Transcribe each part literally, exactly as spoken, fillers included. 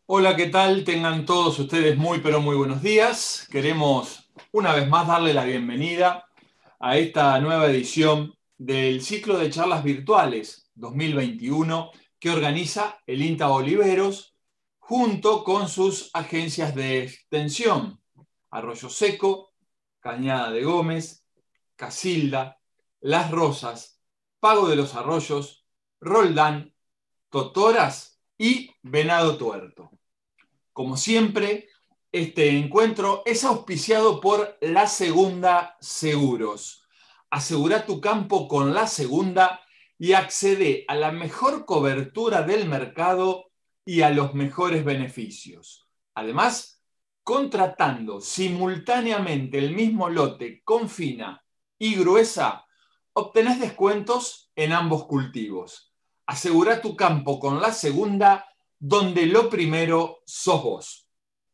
Hola, ¿qué tal? Tengan todos ustedes muy, pero muy buenos días. Queremos una vez más darle la bienvenida a esta nueva edición del ciclo de charlas virtuales dos mil veintiuno que organiza el INTA Oliveros junto con sus agencias de extensión, Arroyo Seco, Cañada de Gómez, Casilda, Las Rosas, Pago de los Arroyos, Roldán, Totoras y Venado Tuerto. Como siempre, este encuentro es auspiciado por La Segunda Seguros. Asegura tu campo con La Segunda y accede a la mejor cobertura del mercado y a los mejores beneficios. Además, contratando simultáneamente el mismo lote con fina y gruesa, obtenés descuentos en ambos cultivos. Asegura tu campo con La Segunda, donde lo primero sos vos.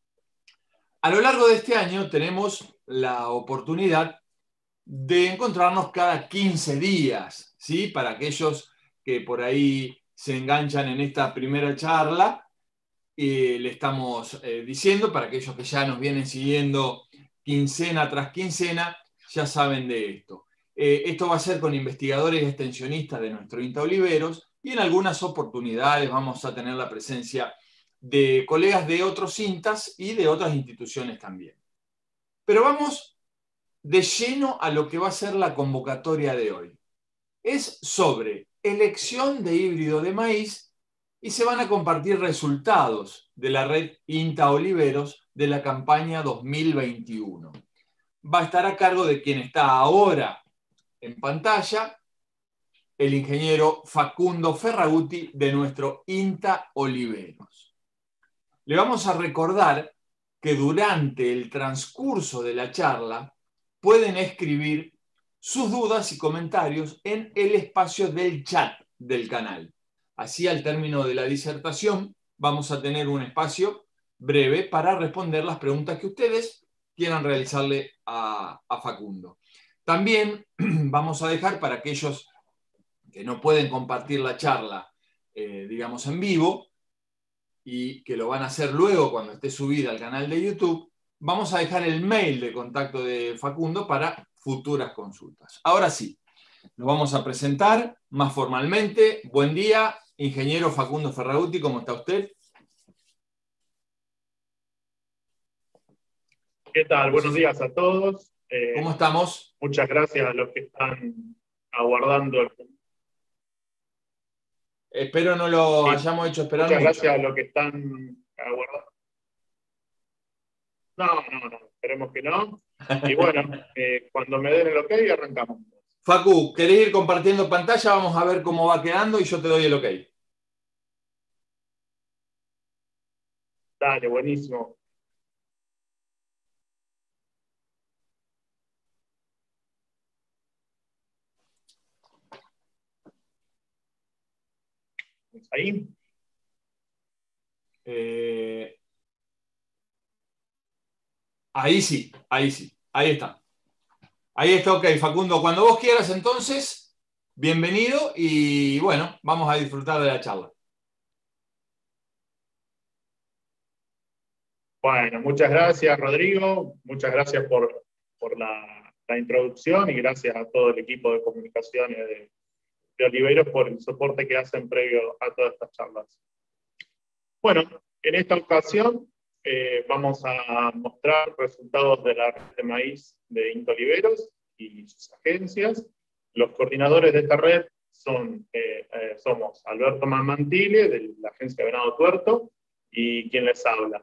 A lo largo de este año tenemos la oportunidad de encontrarnos cada quince días, ¿sí? Para aquellos que por ahí se enganchan en esta primera charla, eh, le estamos eh, diciendo, para aquellos que ya nos vienen siguiendo quincena tras quincena, ya saben de esto. Eh, esto va a ser con investigadores y extensionistas de nuestro INTA Oliveros, y en algunas oportunidades vamos a tener la presencia de colegas de otros INTAs y de otras instituciones también. Pero vamos de lleno a lo que va a ser la convocatoria de hoy. Es sobre elección de híbrido de maíz y se van a compartir resultados de la red INTA Oliveros de la campaña dos mil veintiuno. Va a estar a cargo de quien está ahora en pantalla, el ingeniero Facundo Ferraguti de nuestro INTA Oliveros. Le vamos a recordar que durante el transcurso de la charla pueden escribir sus dudas y comentarios en el espacio del chat del canal. Así, al término de la disertación, vamos a tener un espacio breve para responder las preguntas que ustedes quieran realizarle a, a Facundo. También vamos a dejar para aquellos que no pueden compartir la charla, eh, digamos, en vivo, y que lo van a hacer luego cuando esté subida al canal de YouTube, vamos a dejar el mail de contacto de Facundo para futuras consultas. Ahora sí, nos vamos a presentar más formalmente. Buen día, ingeniero Facundo Ferraguti, ¿cómo está usted? ¿Qué tal? No sé Buenos si... días a todos. ¿Cómo Eh, estamos? muchas gracias a los que están aguardando. El... Espero no lo Sí, hayamos hecho esperar muchas mucho. gracias a los que están aguardando. No, no, no, esperemos que no. Y bueno, eh, cuando me den el ok, arrancamos. Facu, ¿querés ir compartiendo pantalla? Vamos a ver cómo va quedando y yo te doy el ok. Dale, buenísimo. Ahí. Eh, ahí sí, ahí sí, ahí está. Ahí está, ok, Facundo. Cuando vos quieras, entonces, bienvenido y bueno, vamos a disfrutar de la charla. Bueno, muchas gracias, Rodrigo. Muchas gracias por, por la, la introducción y gracias a todo el equipo de comunicaciones de, de Oliveros por el soporte que hacen previo a todas estas charlas. Bueno, en esta ocasión eh, vamos a mostrar resultados de la red de maíz de INTA Oliveros y sus agencias. Los coordinadores de esta red son, eh, eh, somos Alberto Mamantile, de la agencia Venado Tuerto, y quien les habla.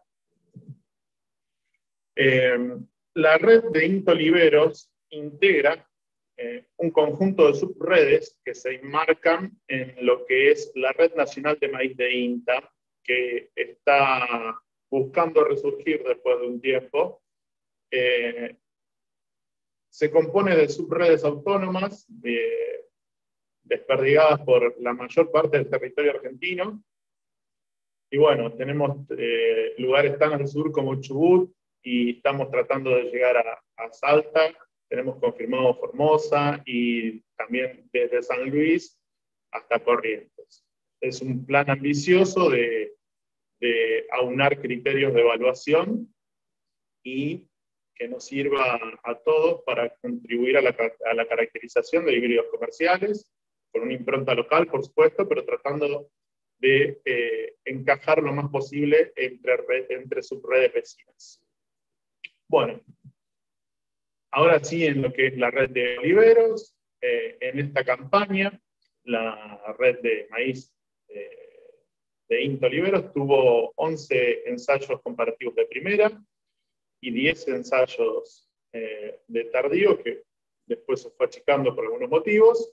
Eh, la red de INTA Oliveros integra eh, un conjunto de subredes que se enmarcan en lo que es la Red Nacional de Maíz de INTA, que está buscando resurgir después de un tiempo. Eh, se compone de subredes autónomas de, desperdigadas por la mayor parte del territorio argentino. Y bueno, tenemos eh, lugares tan al sur como Chubut y estamos tratando de llegar a, a Salta. Tenemos confirmado Formosa y también desde San Luis hasta Corrientes. Es un plan ambicioso de de aunar criterios de evaluación y que nos sirva a todos para contribuir a la, a la caracterización de híbridos comerciales, con una impronta local, por supuesto, pero tratando de eh, encajar lo más posible entre, red, entre subredes vecinas. Bueno, ahora sí en lo que es la red de oliveros, eh, en esta campaña, la red de maíz eh, de INTA Oliveros tuvo once ensayos comparativos de primera y diez ensayos eh, de tardío, que después se fue achicando por algunos motivos.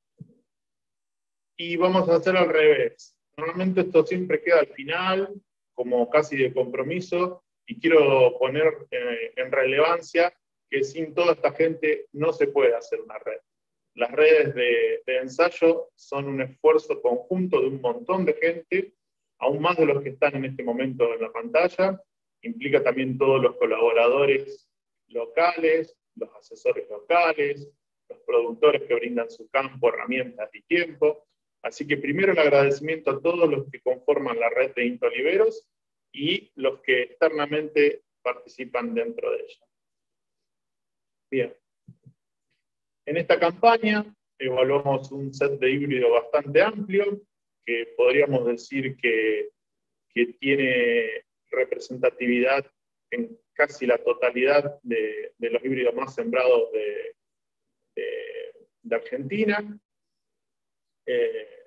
Y vamos a hacer al revés. Normalmente esto siempre queda al final, como casi de compromiso, y quiero poner eh, en relevancia que sin toda esta gente no se puede hacer una red. Las redes de, de ensayo son un esfuerzo conjunto de un montón de gente, aún más de los que están en este momento en la pantalla. Implica también todos los colaboradores locales, los asesores locales, los productores que brindan su campo, herramientas y tiempo. Así que primero el agradecimiento a todos los que conforman la red de INTA Oliveros y los que externamente participan dentro de ella. Bien. En esta campaña evaluamos un set de híbrido bastante amplio, que podríamos decir que, que tiene representatividad en casi la totalidad de, de los híbridos más sembrados de, de, de Argentina. Eh,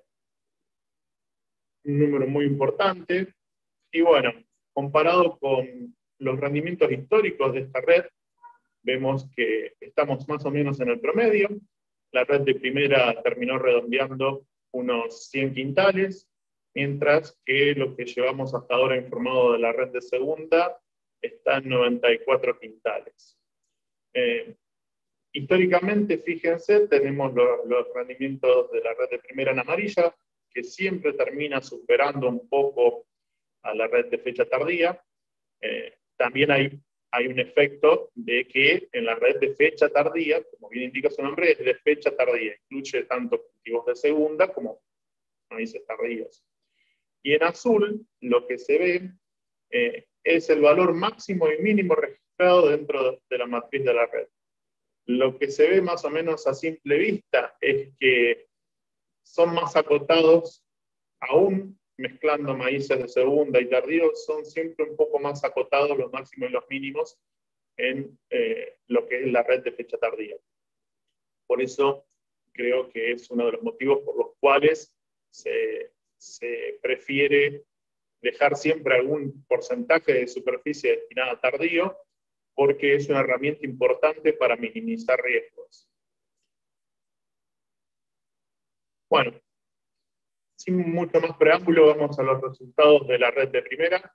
un número muy importante. Y bueno, comparado con los rendimientos históricos de esta red, vemos que estamos más o menos en el promedio. La red de primera terminó redondeando unos cien quintales, mientras que lo que llevamos hasta ahora informado de la red de segunda está en noventa y cuatro quintales. Eh, históricamente, fíjense, tenemos los, los rendimientos de la red de primera en amarilla, que siempre termina superando un poco a la red de fecha tardía. Eh, también hay, hay un efecto de que en la red de fecha tardía, como bien indica su nombre, es de fecha tardía, incluye tanto cultivos de segunda como maíces tardíos. Y en azul, lo que se ve eh, es el valor máximo y mínimo registrado dentro de la matriz de la red. Lo que se ve más o menos a simple vista es que son más acotados, aún mezclando maíces de segunda y tardíos, son siempre un poco más acotados los máximos y los mínimos en eh, lo que es la red de fecha tardía. Por eso creo que es uno de los motivos por los cuales se, se prefiere dejar siempre algún porcentaje de superficie destinada a tardío, porque es una herramienta importante para minimizar riesgos. Bueno, sin mucho más preámbulo, vamos a los resultados de la red de primera.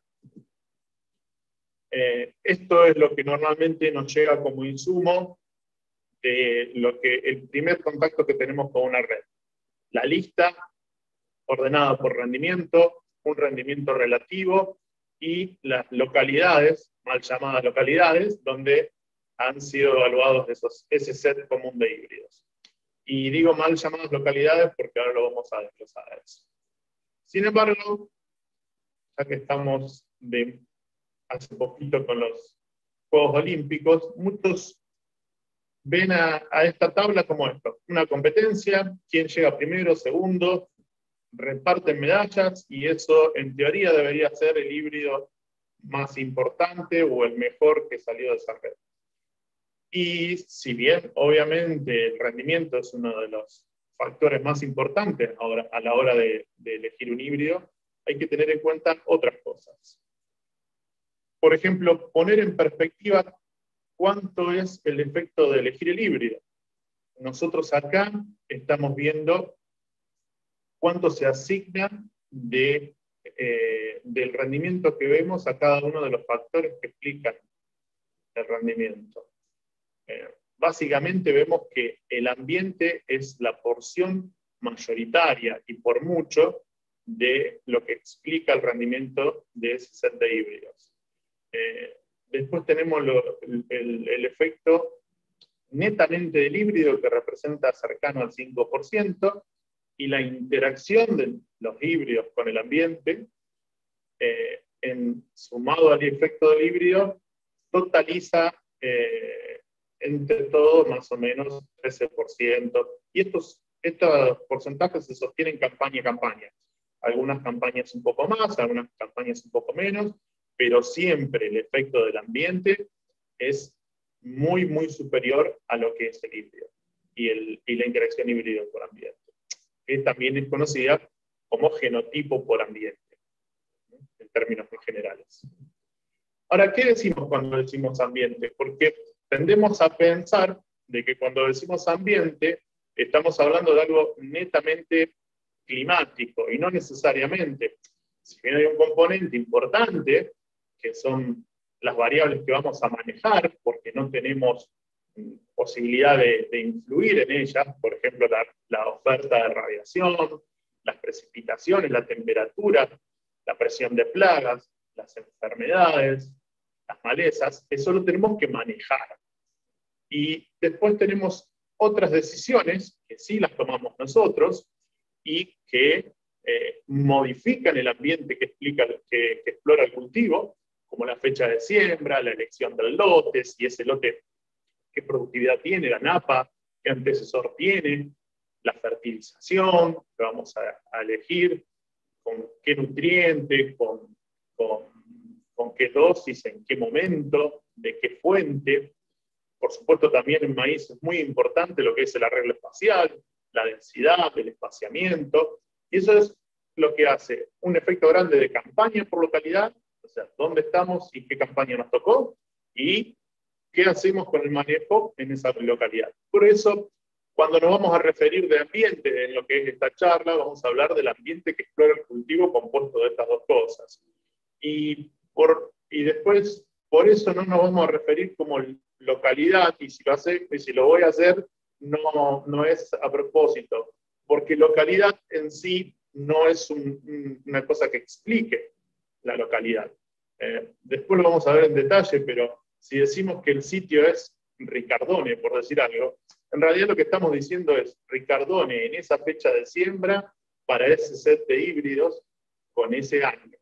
Eh, esto es lo que normalmente nos llega como insumo de lo que, el primer contacto que tenemos con una red. La lista ordenada por rendimiento, un rendimiento relativo y las localidades, mal llamadas localidades, donde han sido evaluados esos, ese set común de híbridos. Y digo mal llamadas localidades porque ahora lo vamos a desglosar a eso. Sin embargo, ya que estamos de hace poquito con los Juegos Olímpicos, muchos ven a, a esta tabla como esto, una competencia, quién llega primero, segundo, reparten medallas, y eso en teoría debería ser el híbrido más importante o el mejor que salió de esa red. Y si bien obviamente el rendimiento es uno de los factores más importantes ahora, a la hora de, de elegir un híbrido, hay que tener en cuenta otras cosas. Por ejemplo, poner en perspectiva cuánto es el efecto de elegir el híbrido. Nosotros acá estamos viendo cuánto se asigna de, eh, del rendimiento que vemos a cada uno de los factores que explican el rendimiento. Eh, básicamente vemos que el ambiente es la porción mayoritaria y por mucho de lo que explica el rendimiento de ese set de híbridos. Eh, después tenemos lo, el, el, el efecto netamente del híbrido, que representa cercano al cinco por ciento, y la interacción de los híbridos con el ambiente, eh, en, sumado al efecto del híbrido, totaliza eh, entre todo más o menos trece por ciento. Y estos, estos porcentajes se sostienen campaña a campaña. Algunas campañas un poco más, algunas campañas un poco menos, pero siempre el efecto del ambiente es muy, muy superior a lo que es el híbrido y, el, y la interacción híbrido por ambiente, que también es conocida como genotipo por ambiente, ¿no? En términos más generales. Ahora, ¿qué decimos cuando decimos ambiente? Porque tendemos a pensar de que cuando decimos ambiente estamos hablando de algo netamente climático, y no necesariamente. Si bien hay un componente importante, que son las variables que vamos a manejar, porque no tenemos posibilidad de, de influir en ellas, por ejemplo, la, la oferta de radiación, las precipitaciones, la temperatura, la presión de plagas, las enfermedades, las malezas, eso lo tenemos que manejar. Y después tenemos otras decisiones, que sí las tomamos nosotros, y que eh, modifican el ambiente que, explica, que, que explora el cultivo, como la fecha de siembra, la elección del lote, si ese lote, qué productividad tiene, la napa, qué antecesor tiene, la fertilización que vamos a, a elegir, con qué nutriente, con, con, con qué dosis, en qué momento, de qué fuente. Por supuesto, también en maíz es muy importante lo que es el arreglo espacial, la densidad, el espaciamiento, y eso es lo que hace un efecto grande de campaña por localidad, o sea, dónde estamos y qué campaña nos tocó, y qué hacemos con el manejo en esa localidad. Por eso, cuando nos vamos a referir de ambiente en lo que es esta charla, vamos a hablar del ambiente que explora el cultivo compuesto de estas dos cosas. Y, por, y después, por eso no nos vamos a referir como localidad, y si lo, hace, y si lo voy a hacer, no, no es a propósito, porque localidad en sí no es un, una cosa que explique la localidad. Eh, después lo vamos a ver en detalle, pero si decimos que el sitio es Ricardone, por decir algo, en realidad lo que estamos diciendo es Ricardone en esa fecha de siembra para ese set de híbridos con ese año.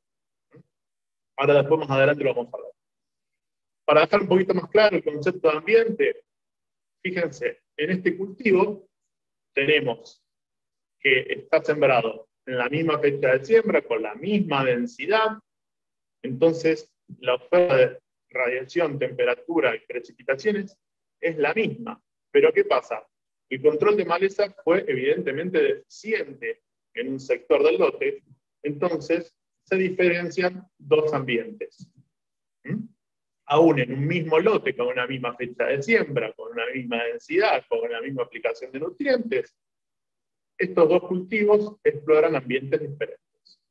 Ahora después más adelante lo vamos a ver. Para dejar un poquito más claro el concepto de ambiente, fíjense, en este cultivo tenemos que está sembrado en la misma fecha de siembra, con la misma densidad, entonces la oferta de radiación, temperatura y precipitaciones es la misma. Pero ¿qué pasa? El control de maleza fue evidentemente deficiente en un sector del lote, entonces se diferencian dos ambientes. ¿Mm? Aún en un mismo lote, con una misma fecha de siembra, con una misma densidad, con una misma aplicación de nutrientes, estos dos cultivos exploran ambientes diferentes.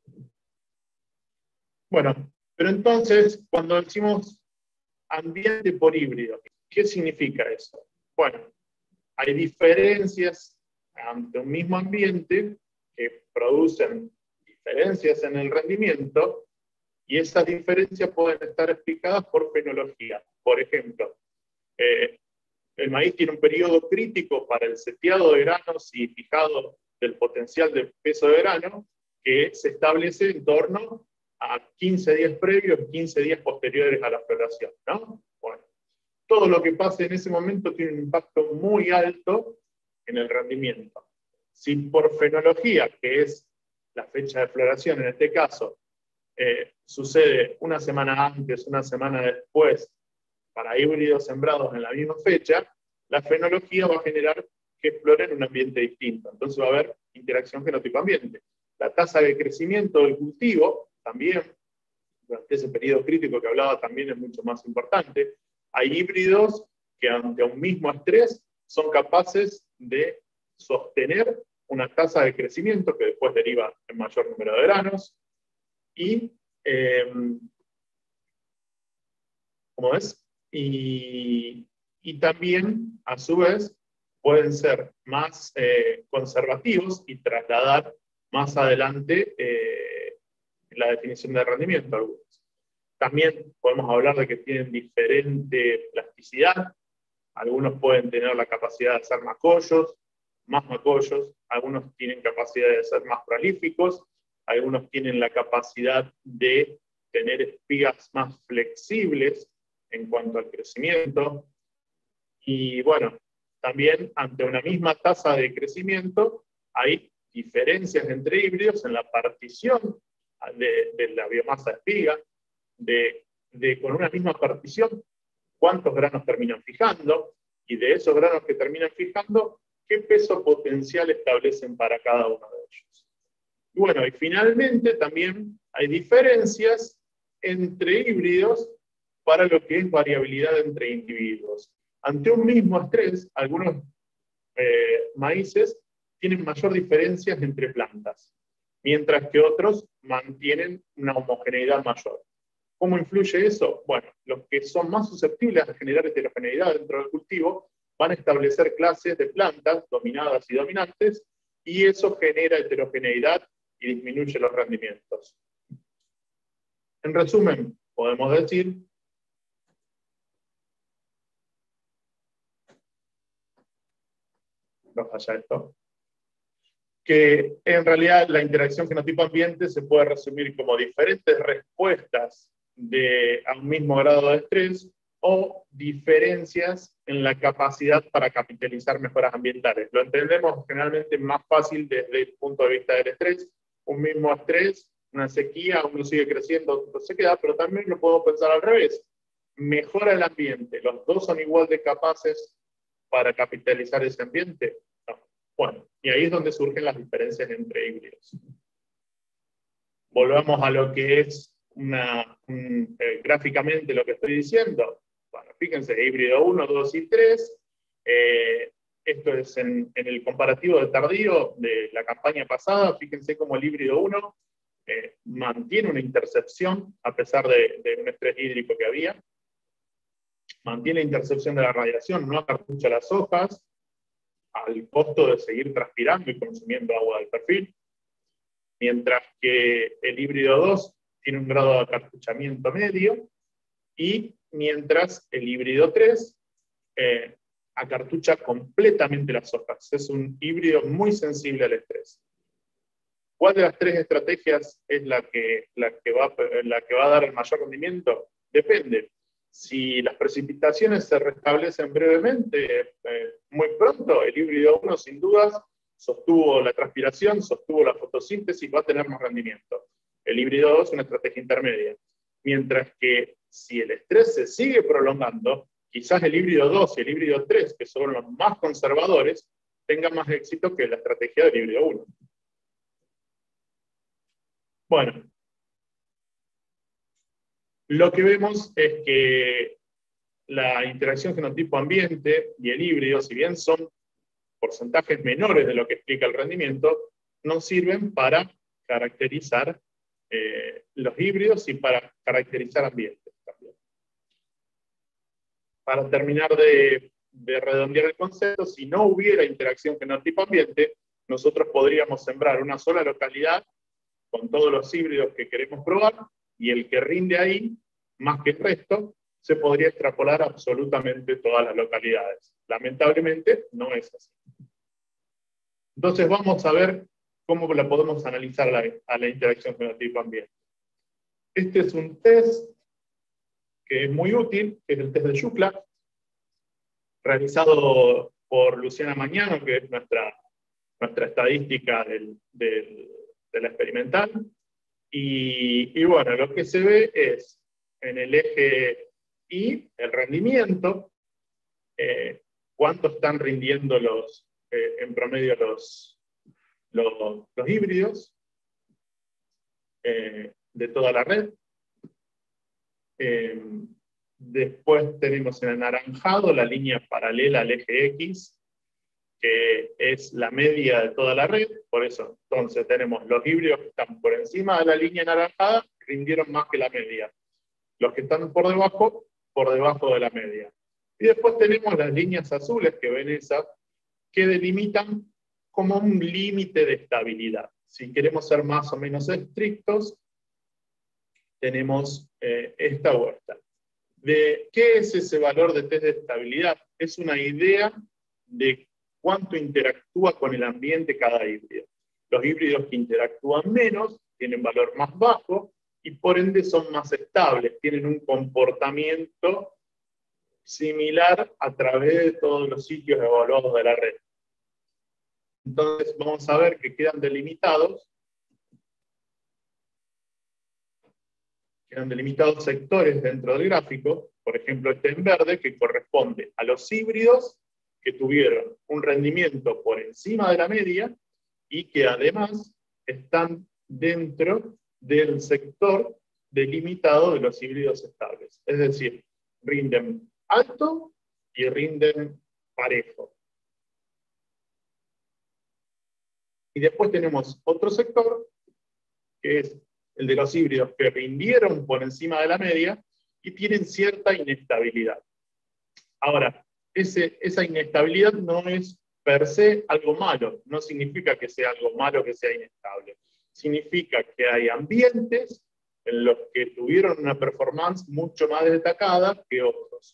Bueno, pero entonces, cuando decimos ambiente por híbrido, ¿qué significa eso? Bueno, hay diferencias ante un mismo ambiente que producen diferencias en el rendimiento, y esas diferencias pueden estar explicadas por fenología. Por ejemplo, eh, el maíz tiene un periodo crítico para el seteado de granos y fijado del potencial de peso de grano que se establece en torno a quince días previos y quince días posteriores a la floración, ¿no? Bueno, todo lo que pase en ese momento tiene un impacto muy alto en el rendimiento. Si por fenología, que es la fecha de floración en este caso, eh, sucede una semana antes, una semana después, para híbridos sembrados en la misma fecha, la fenología va a generar que exploren un ambiente distinto. Entonces va a haber interacción fenotipo-ambiente. La tasa de crecimiento del cultivo también, durante ese periodo crítico que hablaba, también es mucho más importante. Hay híbridos que ante un mismo estrés son capaces de sostener una tasa de crecimiento que después deriva en mayor número de granos. Y, eh, ¿cómo es? Y, y también, a su vez, pueden ser más eh, conservativos y trasladar más adelante eh, la definición de rendimiento algunos. También podemos hablar de que tienen diferente plasticidad. Algunos pueden tener la capacidad de hacer macollos, más macollos. Algunos tienen capacidad de ser más prolíficos. algunos tienen la capacidad de tener espigas más flexibles en cuanto al crecimiento. Y bueno, también ante una misma tasa de crecimiento hay diferencias entre híbridos en la partición de, de la biomasa espiga, de, de con una misma partición cuántos granos terminan fijando, y de esos granos que terminan fijando, qué peso potencial establecen para cada uno de ellos. Y bueno, y finalmente también hay diferencias entre híbridos para lo que es variabilidad entre individuos. Ante un mismo estrés, algunos eh, maíces tienen mayor diferencia entre plantas, mientras que otros mantienen una homogeneidad mayor. ¿Cómo influye eso? Bueno, los que son más susceptibles a generar heterogeneidad dentro del cultivo van a establecer clases de plantas dominadas y dominantes, y eso genera heterogeneidad y disminuye los rendimientos. En resumen, podemos decir no falla esto, que en realidad la interacción fenotipo-ambiente se puede resumir como diferentes respuestas de, a un mismo grado de estrés o diferencias en la capacidad para capitalizar mejoras ambientales. Lo entendemos generalmente más fácil desde el punto de vista del estrés. Un mismo estrés, una sequía, uno sigue creciendo, otro se queda, pero también lo podemos pensar al revés. Mejora el ambiente, ¿los dos son igual de capaces para capitalizar ese ambiente? No. Bueno, y ahí es donde surgen las diferencias entre híbridos. Volvamos a lo que es una, un, eh, gráficamente lo que estoy diciendo. Bueno, fíjense, híbrido uno, dos y tres. Eh, esto es en, en el comparativo de tardío de la campaña pasada. Fíjense cómo el híbrido uno eh, mantiene una intercepción a pesar de, de un estrés hídrico que había. Mantiene la intercepción de la radiación, no acartucha las hojas, al costo de seguir transpirando y consumiendo agua del perfil. Mientras que el híbrido dos tiene un grado de acartuchamiento medio, y mientras el híbrido tres eh, acartucha completamente las hojas. Es un híbrido muy sensible al estrés. ¿Cuál de las tres estrategias es la que, la que, va, la que va a dar el mayor rendimiento? Depende. Si las precipitaciones se restablecen brevemente, eh, muy pronto, el híbrido uno sin dudas sostuvo la transpiración, sostuvo la fotosíntesis, va a tener más rendimiento. El híbrido dos es una estrategia intermedia. Mientras que si el estrés se sigue prolongando, quizás el híbrido dos y el híbrido tres, que son los más conservadores, tengan más éxito que la estrategia del híbrido uno. Bueno, lo que vemos es que la interacción genotipo-ambiente y el híbrido, si bien son porcentajes menores de lo que explica el rendimiento, nos sirven para caracterizar eh, los híbridos y para caracterizar ambientes también. Para terminar de, de redondear el concepto, si no hubiera interacción genotipo-ambiente, nosotros podríamos sembrar una sola localidad con todos los híbridos que queremos probar, y el que rinde ahí, más que el resto, se podría extrapolar absolutamente todas las localidades. Lamentablemente, no es así. Entonces vamos a ver cómo la podemos analizar a la, a la interacción fenotipo-ambiente. Este es un test que es muy útil, que es el test de Shukla, realizado por Luciana Mañano, que es nuestra, nuestra estadística del, del, de la experimental. Y, y bueno, lo que se ve es en el eje Y, el rendimiento, eh, cuánto están rindiendo los, eh, en promedio los, los, los híbridos eh, de toda la red. Eh, después tenemos en anaranjado la línea paralela al eje X, que es la media de toda la red. Por eso, entonces tenemos los híbridos que están por encima de la línea anaranjada, rindieron más que la media. Los que están por debajo, por debajo de la media. Y después tenemos las líneas azules que ven esas, que delimitan como un límite de estabilidad. Si queremos ser más o menos estrictos, tenemos eh, esta o esta. ¿De qué es ese valor de test de estabilidad? Es una idea de cuánto interactúa con el ambiente cada híbrido. Los híbridos que interactúan menos tienen valor más bajo y por ende son más estables, tienen un comportamiento similar a través de todos los sitios evaluados de la red. Entonces vamos a ver que quedan delimitados, quedan delimitados sectores dentro del gráfico, por ejemplo este en verde, que corresponde a los híbridos que tuvieron un rendimiento por encima de la media y que además están dentro del sector delimitado de los híbridos estables. Es decir, rinden alto y rinden parejo. Y después tenemos otro sector, que es el de los híbridos que rindieron por encima de la media y tienen cierta inestabilidad. Ahora, ese, esa inestabilidad no es per se algo malo, no significa que sea algo malo que sea inestable. Significa que hay ambientes en los que tuvieron una performance mucho más destacada que otros.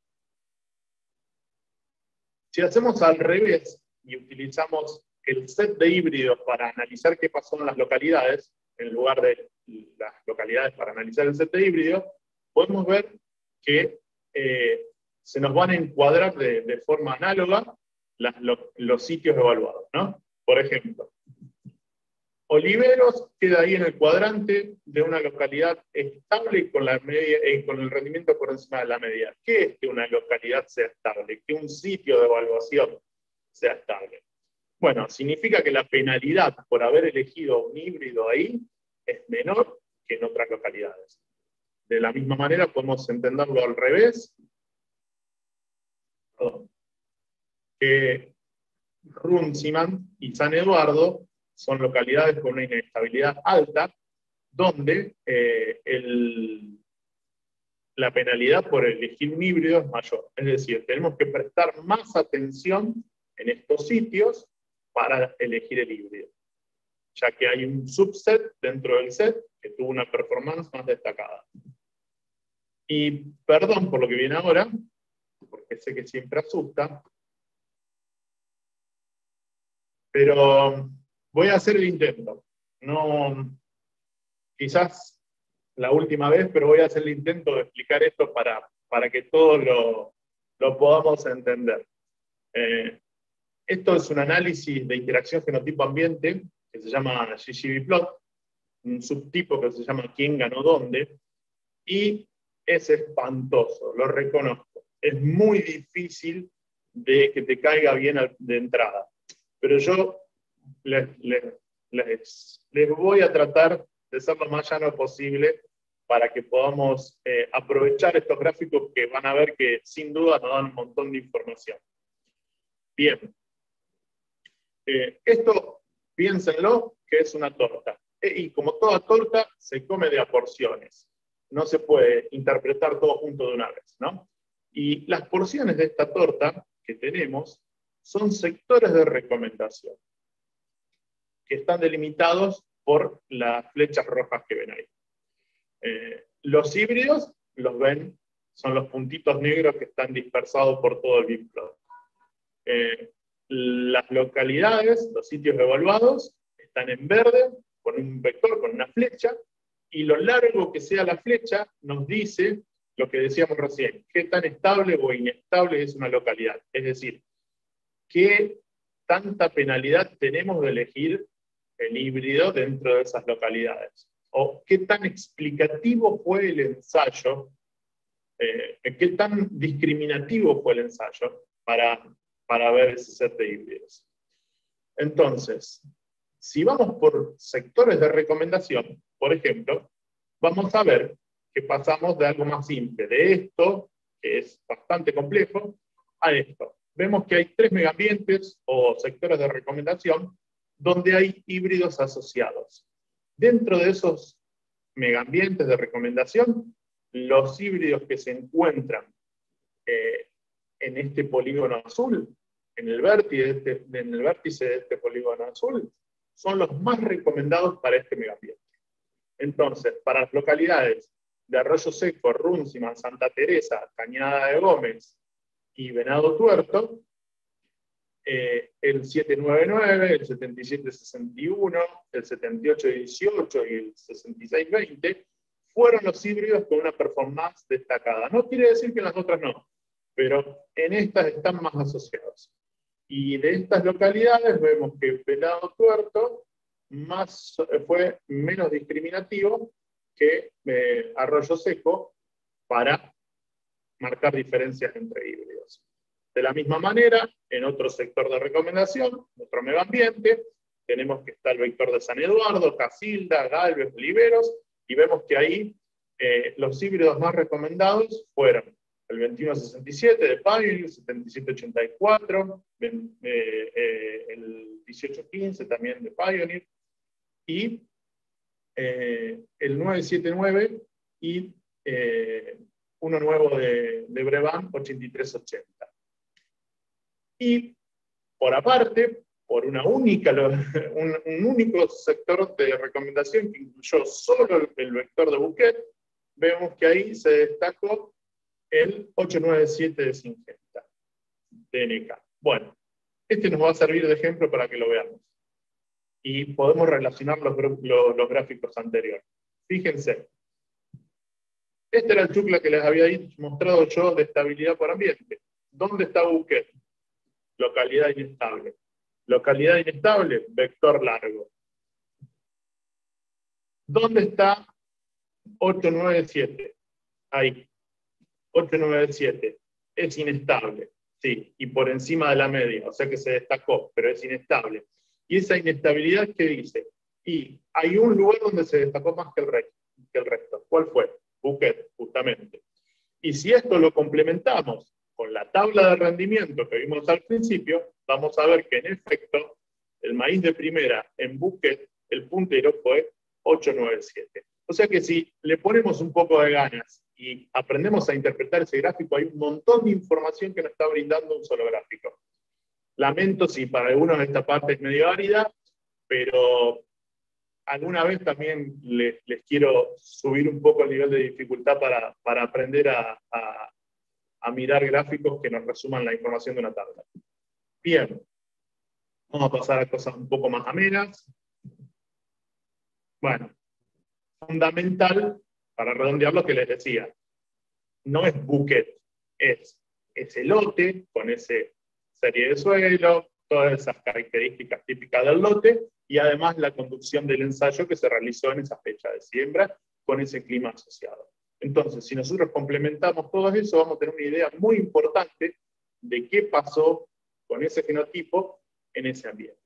Si hacemos al revés y utilizamos el set de híbridos para analizar qué pasó en las localidades, en lugar de las localidades para analizar el set de híbridos, podemos ver que eh, se nos van a encuadrar de, de forma análoga las, lo, los sitios evaluados, ¿no? Por ejemplo, Oliveros queda ahí en el cuadrante de una localidad estable con, la media, eh, con el rendimiento por encima de la media. ¿Qué es que una localidad sea estable? Que un sitio de evaluación sea estable. Bueno, significa que la penalidad por haber elegido un híbrido ahí es menor que en otras localidades. De la misma manera podemos entenderlo al revés. Perdón. Que Runciman y San Eduardo son localidades con una inestabilidad alta, donde eh, el, la penalidad por elegir un híbrido es mayor. Es decir, tenemos que prestar más atención en estos sitios para elegir el híbrido, ya que hay un subset dentro del set que tuvo una performance más destacada. Y perdón por lo que viene ahora, porque sé que siempre asusta, pero voy a hacer el intento. No, quizás la última vez, pero voy a hacer el intento de explicar esto para, para que todos lo, lo podamos entender. Eh, esto es un análisis de interacción fenotipo-ambiente que se llama G G B plot, un subtipo que se llama ¿quién ganó dónde? Y es espantoso, lo reconozco. Es muy difícil de que te caiga bien de entrada. Pero yo les, les, les, les voy a tratar de ser lo más llano posible para que podamos eh, aprovechar estos gráficos que van a ver que sin duda nos dan un montón de información. Bien. Eh, esto, piénsenlo, que es una torta. Eh, y como toda torta, se come de a porciones. No se puede interpretar todo junto de una vez, ¿no? Y las porciones de esta torta que tenemos son sectores de recomendación, que están delimitados por las flechas rojas que ven ahí. Eh, los híbridos los ven, son los puntitos negros que están dispersados por todo el BIMplot. Eh, las localidades, los sitios evaluados, están en verde, con un vector, con una flecha, y lo largo que sea la flecha nos dice lo que decíamos recién, qué tan estable o inestable es una localidad. Es decir, qué tanta penalidad tenemos de elegir el híbrido dentro de esas localidades. O qué tan explicativo fue el ensayo, eh, qué tan discriminativo fue el ensayo para, para ver ese set de híbridos. Entonces, si vamos por sectores de recomendación, por ejemplo, vamos a ver que pasamos de algo más simple, de esto, que es bastante complejo, a esto. Vemos que hay tres megaambientes o sectores de recomendación donde hay híbridos asociados. Dentro de esos megaambientes de recomendación, los híbridos que se encuentran eh, en este polígono azul, en el, vértice de este, en el vértice de este polígono azul, son los más recomendados para este megaambiente. Entonces, para las localidades de Arroyo Seco, Runciman, Santa Teresa, Cañada de Gómez y Venado Tuerto, eh, el siete nueve nueve, el setenta y siete sesenta y uno, el setenta y ocho dieciocho y el sesenta y seis veinte fueron los híbridos con una performance destacada. No quiere decir que en las otras no, pero en estas están más asociados. Y de estas localidades vemos que Pelado Tuerto más, fue menos discriminativo que eh, Arroyo Seco para marcar diferencias entre híbridos. De la misma manera, en otro sector de recomendación, otro medio ambiente, tenemos que está el vector de San Eduardo, Casilda, Galvez, Oliveros, y vemos que ahí eh, los híbridos más recomendados fueron el veintiuno sesenta y siete de Pioneer, el setenta y siete ochenta y cuatro, eh, eh, el dieciocho quince también de Pioneer, y eh, el nueve setenta y nueve y eh, uno nuevo de, de Brevant, ochenta y tres ochenta. Y por aparte, por una única, un, un único sector de recomendación que incluyó solo el, el vector de Bouquet, vemos que ahí se destacó el ochocientos noventa y siete de Syngenta, D N K. Bueno, este nos va a servir de ejemplo para que lo veamos. Y podemos relacionar los, los, los gráficos anteriores. Fíjense, este era el chucla que les había mostrado yo de estabilidad por ambiente. ¿Dónde está Bouquet? Localidad inestable. Localidad inestable, vector largo. ¿Dónde está ochocientos noventa y siete? Ahí. ochocientos noventa y siete. Es inestable, sí, y por encima de la media, o sea que se destacó, pero es inestable. Y esa inestabilidad, ¿qué dice? Y hay un lugar donde se destacó más que el resto. Que el resto. ¿Cuál fue? Bouquet, justamente. Y si esto lo complementamos con la tabla de rendimiento que vimos al principio, vamos a ver que en efecto el maíz de primera en Bouquet, el puntero fue ochocientos noventa y siete. O sea que si le ponemos un poco de ganas y aprendemos a interpretar ese gráfico, hay un montón de información que nos está brindando un solo gráfico. Lamento si para algunos esta parte es medio árida, pero alguna vez también les, les quiero subir un poco el nivel de dificultad para, para aprender a, a, a mirar gráficos que nos resuman la información de una tabla. Bien, vamos a pasar a cosas un poco más amenas. Bueno, fundamental, para redondear lo que les decía, no es Bouquet, es ese lote con esa serie de suelo, todas esas características típicas del lote, y además la conducción del ensayo que se realizó en esa fecha de siembra con ese clima asociado. Entonces, si nosotros complementamos todo eso, vamos a tener una idea muy importante de qué pasó con ese fenotipo en ese ambiente.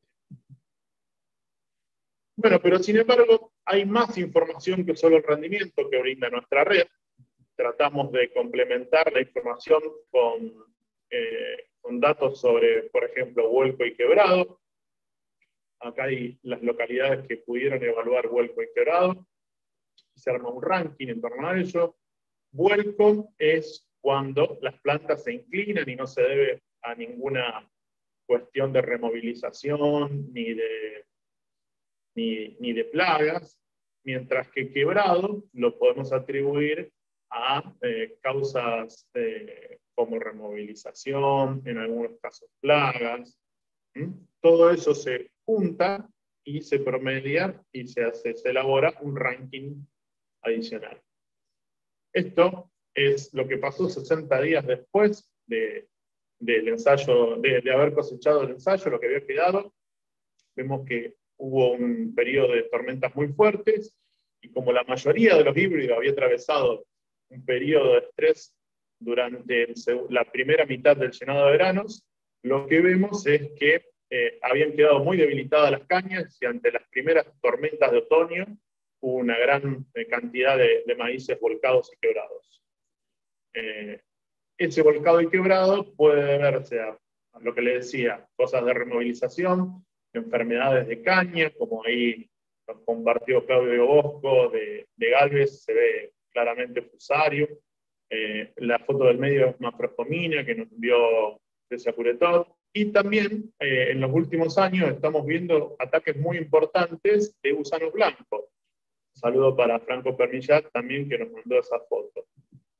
Bueno, pero sin embargo, hay más información que solo el rendimiento que brinda nuestra red. Tratamos de complementar la información con, eh, con datos sobre, por ejemplo, vuelco y quebrado. Acá hay las localidades que pudieron evaluar vuelco y quebrado. Se arma un ranking en torno a ello. Vuelco es cuando las plantas se inclinan y no se debe a ninguna cuestión de removilización ni de, ni, ni de plagas, mientras que quebrado lo podemos atribuir a eh, causas eh, como removilización, en algunos casos plagas. ¿Mm? Todo eso se junta y se promedia y se, hace, se elabora un ranking adicional. Esto es lo que pasó sesenta días después de, del ensayo, de, de haber cosechado el ensayo, lo que había quedado. Vemos que hubo un periodo de tormentas muy fuertes, y como la mayoría de los híbridos había atravesado un periodo de estrés durante el, la primera mitad del llenado de veranos, lo que vemos es que eh, habían quedado muy debilitadas las cañas, y ante las primeras tormentas de otoño hubo una gran eh, cantidad de, de maíces volcados y quebrados. Eh, ese volcado y quebrado puede deberse a, a lo que le decía, cosas de removilización, enfermedades de caña, como ahí nos compartió Claudio Bosco de, de Galvez, se ve claramente fusario. Eh, la foto del medio es macrostomina, que nos envió César Curetón. Y también eh, en los últimos años estamos viendo ataques muy importantes de gusanos blancos. Un saludo para Franco Permillat también, que nos mandó esa foto.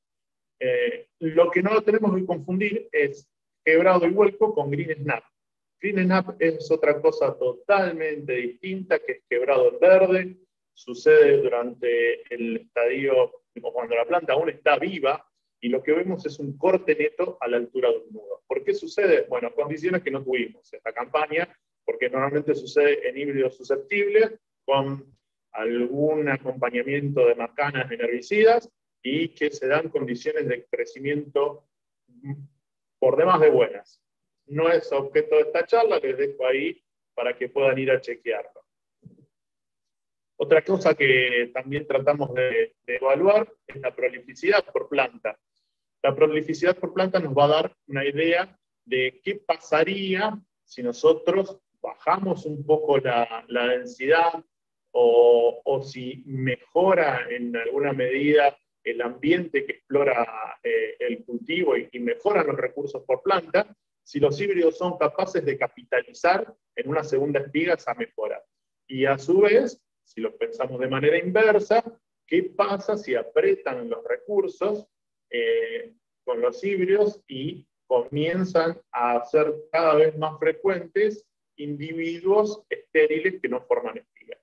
Eh, lo que no tenemos que confundir es quebrado y vuelco con green snap. Cleaning up es otra cosa totalmente distinta, que es quebrado en verde. Sucede durante el estadio, cuando la planta aún está viva, y lo que vemos es un corte neto a la altura de un nudo. ¿Por qué sucede? Bueno, condiciones que no tuvimos esta campaña, porque normalmente sucede en híbridos susceptibles, con algún acompañamiento de macanas en herbicidas, y que se dan condiciones de crecimiento por demás de buenas. No es objeto de esta charla, les dejo ahí para que puedan ir a chequearlo. Otra cosa que también tratamos de, de evaluar es la prolificidad por planta. La prolificidad por planta nos va a dar una idea de qué pasaría si nosotros bajamos un poco la, la densidad o, o si mejora en alguna medida el ambiente que explora eh, el cultivo y, y mejoran los recursos por planta, si los híbridos son capaces de capitalizar en una segunda espiga esa mejora. Y a su vez, si lo pensamos de manera inversa, ¿qué pasa si apretan los recursos eh, con los híbridos y comienzan a ser cada vez más frecuentes individuos estériles que no forman espiga?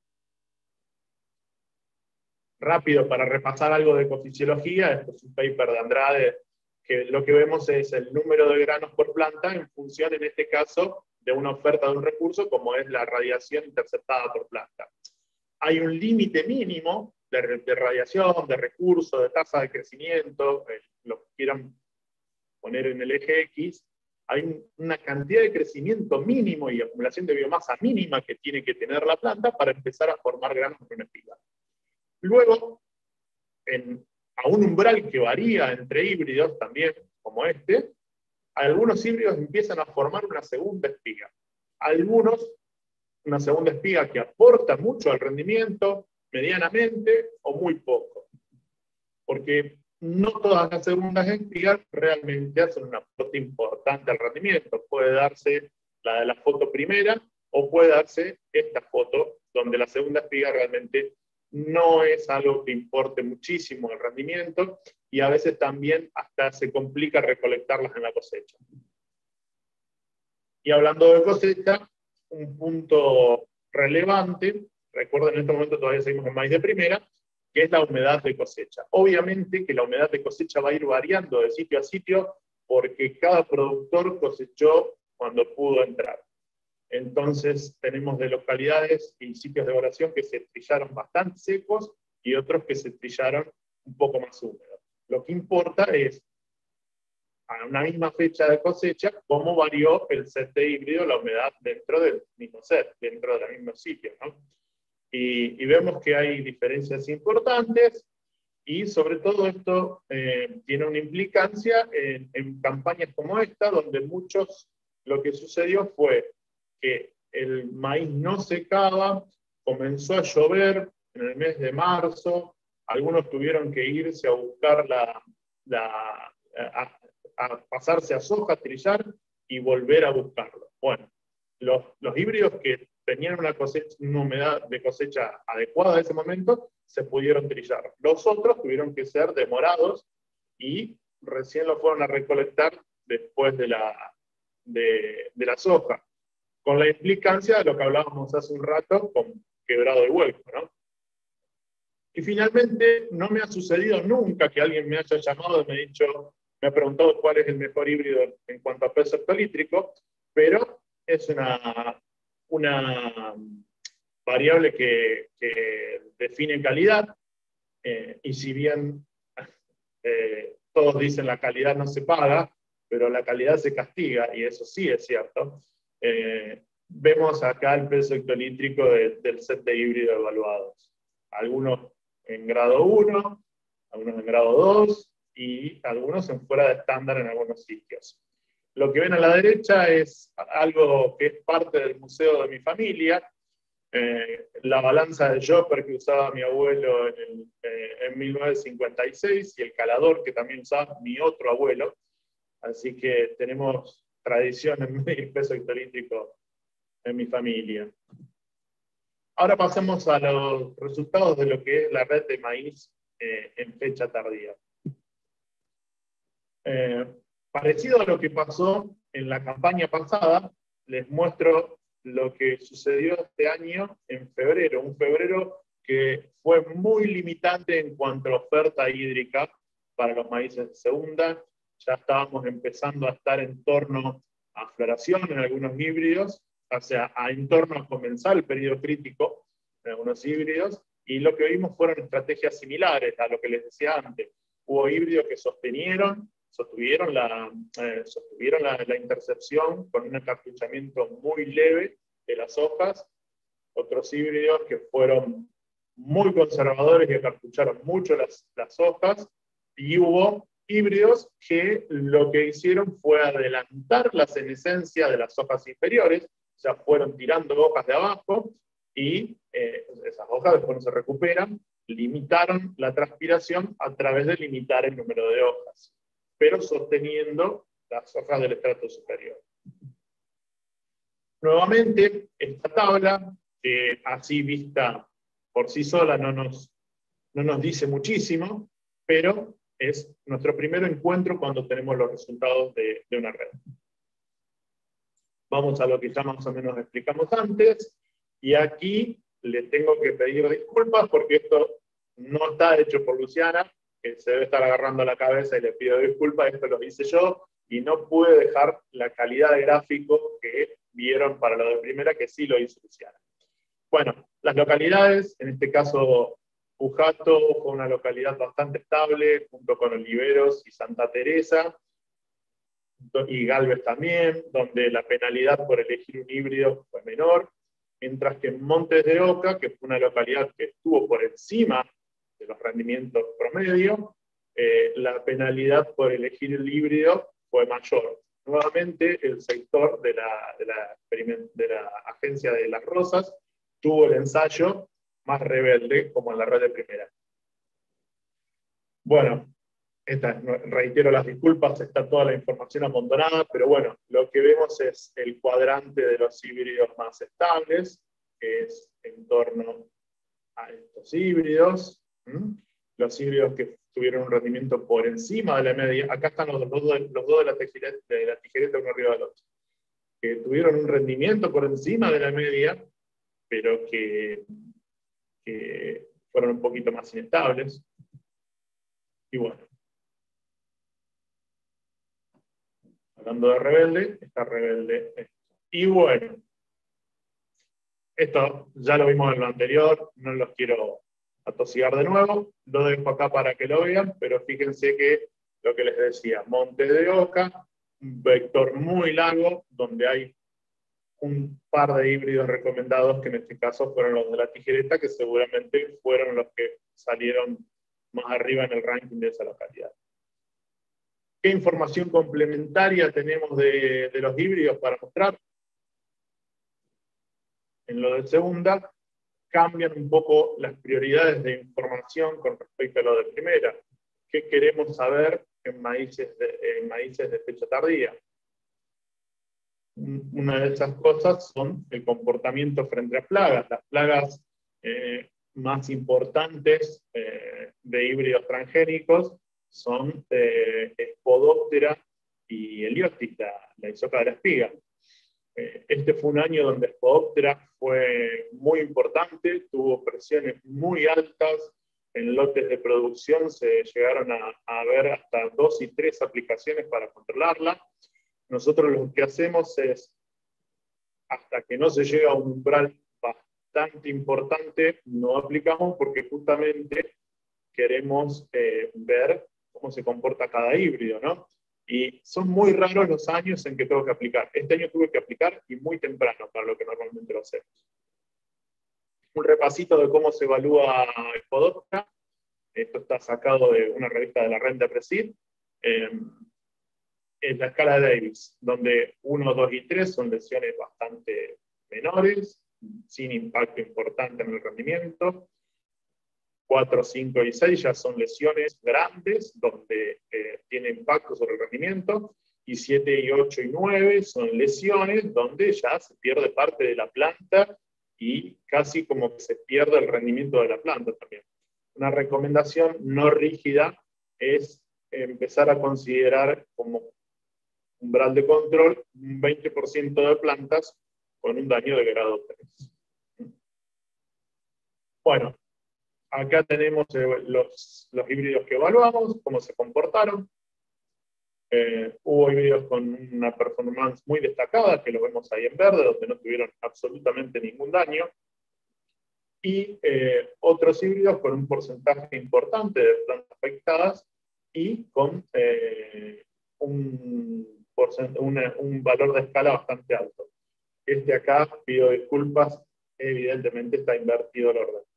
Rápido, para repasar algo de ecofisiología, esto es un paper de Andrade, que lo que vemos es el número de granos por planta en función, en este caso, de una oferta de un recurso, como es la radiación interceptada por planta. Hay un límite mínimo de, de radiación, de recursos, de tasa de crecimiento, eh, lo que quieran poner en el eje X. Hay un, una cantidad de crecimiento mínimo y acumulación de biomasa mínima que tiene que tener la planta para empezar a formar granos en una espiga. Luego, en, a un umbral que varía entre híbridos también, como este, algunos híbridos empiezan a formar una segunda espiga. Algunos, una segunda espiga que aporta mucho al rendimiento, medianamente o muy poco. Porque no todas las segundas espigas realmente hacen un aporte importante al rendimiento. Puede darse la de la foto primera o puede darse esta foto, donde la segunda espiga realmente no es algo que importe muchísimo el rendimiento y a veces también hasta se complica recolectarlas en la cosecha. Y hablando de cosecha, un punto relevante, recuerden en este momento todavía seguimos en maíz de primera, que es la humedad de cosecha. Obviamente que la humedad de cosecha va a ir variando de sitio a sitio porque cada productor cosechó cuando pudo entrar. Entonces tenemos de localidades y sitios de oración que se trillaron bastante secos y otros que se trillaron un poco más húmedos. Lo que importa es, a una misma fecha de cosecha, cómo varió el set de híbrido, la humedad dentro del mismo set, dentro del mismo sitio, ¿no? Y, y vemos que hay diferencias importantes y sobre todo esto eh, tiene una implicancia en, en campañas como esta, donde muchos, lo que sucedió fue que el maíz no secaba, comenzó a llover en el mes de marzo, algunos tuvieron que irse a buscar la, la a, a pasarse a soja, a trillar y volver a buscarlo. Bueno, los, los híbridos que tenían una, cosecha, una humedad de cosecha adecuada en ese momento, se pudieron trillar. Los otros tuvieron que ser demorados y recién lo fueron a recolectar después de la, de, de la soja, con la implicancia de lo que hablábamos hace un rato con quebrado de hueco, ¿no? Y finalmente, no me ha sucedido nunca que alguien me haya llamado y me ha dicho, me ha preguntado cuál es el mejor híbrido en cuanto a peso hectolítrico, pero es una, una variable que, que define calidad, eh, y si bien eh, todos dicen la calidad no se paga, pero la calidad se castiga, y eso sí es cierto. Eh, vemos acá el peso hectolítrico de, del set de híbridos evaluados. Algunos en grado uno, algunos en grado dos, y algunos en fuera de estándar en algunos sitios. Lo que ven a la derecha es algo que es parte del museo de mi familia, eh, la balanza de Jopper que usaba mi abuelo en, el, eh, en mil novecientos cincuenta y seis, y el calador que también usaba mi otro abuelo. Así que tenemos tradición en medir peso hectolítrico en mi familia. Ahora pasemos a los resultados de lo que es la red de maíz eh, en fecha tardía. Eh, parecido a lo que pasó en la campaña pasada, les muestro lo que sucedió este año en febrero, un febrero que fue muy limitante en cuanto a oferta hídrica para los maíces de segunda. Ya estábamos empezando a estar en torno a floración en algunos híbridos, o sea, a en torno a comenzar el periodo crítico en algunos híbridos, y lo que vimos fueron estrategias similares a lo que les decía antes. Hubo híbridos que sostenieron, sostuvieron, la, eh, sostuvieron la, la intercepción con un encartuchamiento muy leve de las hojas, otros híbridos que fueron muy conservadores y encartucharon mucho las, las hojas, y hubo híbridos que lo que hicieron fue adelantar la senescencia de las hojas inferiores, o sea, fueron tirando hojas de abajo, y eh, esas hojas después no se recuperan, limitaron la transpiración a través de limitar el número de hojas, pero sosteniendo las hojas del estrato superior. Nuevamente, esta tabla, que así vista por sí sola no nos, no nos dice muchísimo, pero es nuestro primer encuentro cuando tenemos los resultados de, de una red. Vamos a lo que ya más o menos explicamos antes, y aquí le tengo que pedir disculpas porque esto no está hecho por Luciana, que se debe estar agarrando la cabeza, y le pido disculpas, esto lo hice yo, y no pude dejar la calidad de gráfico que vieron para lo de primera, que sí lo hizo Luciana. Bueno, las localidades, en este caso Pujato fue una localidad bastante estable, junto con Oliveros y Santa Teresa, y Galvez también, donde la penalidad por elegir un híbrido fue menor, mientras que en Montes de Oca, que fue una localidad que estuvo por encima de los rendimientos promedio, eh, la penalidad por elegir el híbrido fue mayor. Nuevamente, el sector de la, de la, de la Agencia de las Rosas tuvo el ensayo más rebelde, como en la red de primera. Bueno, esta, reitero las disculpas, está toda la información amontonada, pero bueno, lo que vemos es el cuadrante de los híbridos más estables, que es en torno a estos híbridos. ¿Mm? Los híbridos que tuvieron un rendimiento por encima de la media, acá están los, los, dos, los dos de la tijereta, de la tijereta uno arriba del otro, que tuvieron un rendimiento por encima de la media, pero que, que fueron un poquito más inestables. Y bueno, hablando de rebelde, está rebelde esto. Y bueno, esto ya lo vimos en lo anterior, no los quiero atosigar de nuevo, lo dejo acá para que lo vean, pero fíjense que lo que les decía, Montes de Oca, un vector muy largo, donde hay un par de híbridos recomendados, que en este caso fueron los de la tijereta, que seguramente fueron los que salieron más arriba en el ranking de esa localidad. ¿Qué información complementaria tenemos de, de los híbridos para mostrar? En lo de segunda, cambian un poco las prioridades de información con respecto a lo de primera. ¿Qué queremos saber en maíces de, en maíces de fecha tardía? Una de esas cosas son el comportamiento frente a plagas. Las plagas eh, más importantes eh, de híbridos transgénicos son eh, Spodoptera y Heliotis, la, la hisoca de la espiga. Eh, este fue un año donde Spodoptera fue muy importante, tuvo presiones muy altas, en lotes de producción se llegaron a, a ver hasta dos y tres aplicaciones para controlarla. Nosotros lo que hacemos es, hasta que no se llega a un umbral bastante importante, no aplicamos, porque justamente queremos eh, ver cómo se comporta cada híbrido, ¿no? Y son muy raros los años en que tengo que aplicar. Este año tuve que aplicar y muy temprano para lo que normalmente lo hacemos. Un repasito de cómo se evalúa el Spodoptera. Esto está sacado de una revista de la Red de Presid. Eh, es la escala de Davis, donde uno, dos y tres son lesiones bastante menores, sin impacto importante en el rendimiento. cuatro, cinco y seis ya son lesiones grandes, donde eh, tiene impacto sobre el rendimiento. Y siete y ocho y nueve son lesiones donde ya se pierde parte de la planta y casi como que se pierde el rendimiento de la planta también. Una recomendación no rígida es empezar a considerar como umbral de control, un veinte por ciento de plantas con un daño de grado tres. Bueno, acá tenemos los, los híbridos que evaluamos, cómo se comportaron. Eh, hubo híbridos con una performance muy destacada, que lo vemos ahí en verde, donde no tuvieron absolutamente ningún daño. Y eh, otros híbridos con un porcentaje importante de plantas afectadas y con eh, un, una, un valor de escala bastante alto. Este acá, pido disculpas, evidentemente está invertido el orden.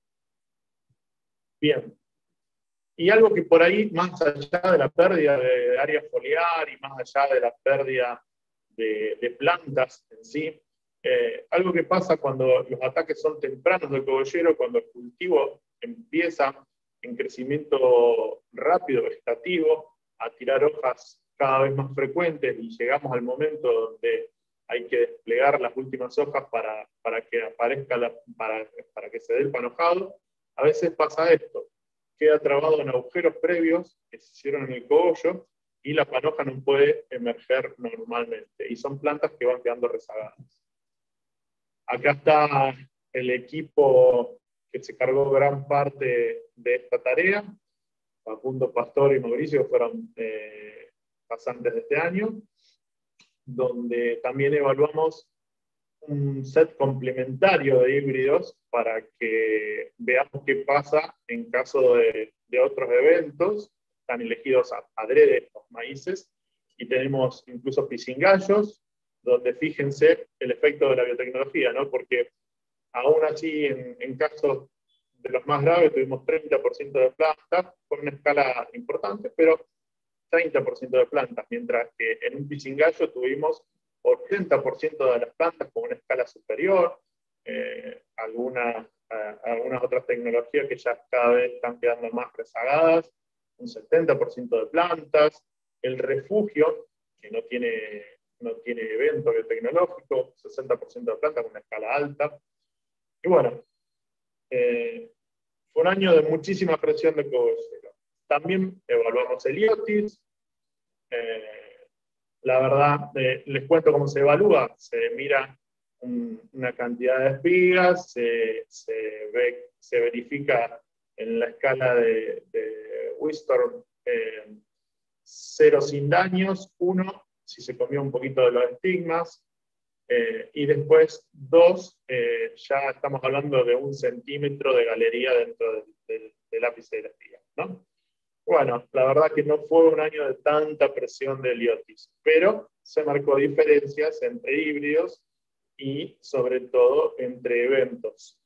Bien. Y algo que por ahí, más allá de la pérdida de área foliar y más allá de la pérdida de, de plantas en sí, eh, algo que pasa cuando los ataques son tempranos del cogollero, cuando el cultivo empieza en crecimiento rápido, vegetativo, a tirar hojas cada vez más frecuentes y llegamos al momento donde hay que desplegar las últimas hojas para, para que aparezca la, para, para que se dé el panojado, a veces pasa esto. Queda trabado en agujeros previos que se hicieron en el cogollo y la panoja no puede emerger normalmente. Y son plantas que van quedando rezagadas. Acá está el equipo que se cargó gran parte de esta tarea. Facundo, Pastor y Mauricio fueron eh, pasantes de este año, donde también evaluamos un set complementario de híbridos para que veamos qué pasa en caso de, de otros eventos. Están elegidos a adrede los maíces y tenemos incluso pisingallos, donde fíjense el efecto de la biotecnología, ¿no? Porque aún así, en, en casos de los más graves, tuvimos treinta por ciento de plantas, con una escala importante, pero treinta por ciento de plantas, mientras que en un pisingallo tuvimos ochenta por ciento de las plantas con una escala superior, eh, algunas, eh, algunas otras tecnologías que ya cada vez están quedando más rezagadas, un setenta por ciento de plantas, el refugio, que no tiene, no tiene evento biotecnológico, sesenta por ciento de plantas con una escala alta. Y bueno, eh, fue un año de muchísima presión de cogollero. También evaluamos el IOTIS. Eh, la verdad, eh, les cuento cómo se evalúa. Se mira un, una cantidad de espigas, se, se, ve, se verifica en la escala de, de Wisdom eh, cero sin daños, uno si se comió un poquito de los estigmas, eh, y después dos, eh, ya estamos hablando de un centímetro de galería dentro del, del, del ápice de la espiga, ¿no? Bueno, la verdad que no fue un año de tanta presión de heliotis, pero se marcó diferencias entre híbridos y sobre todo entre eventos.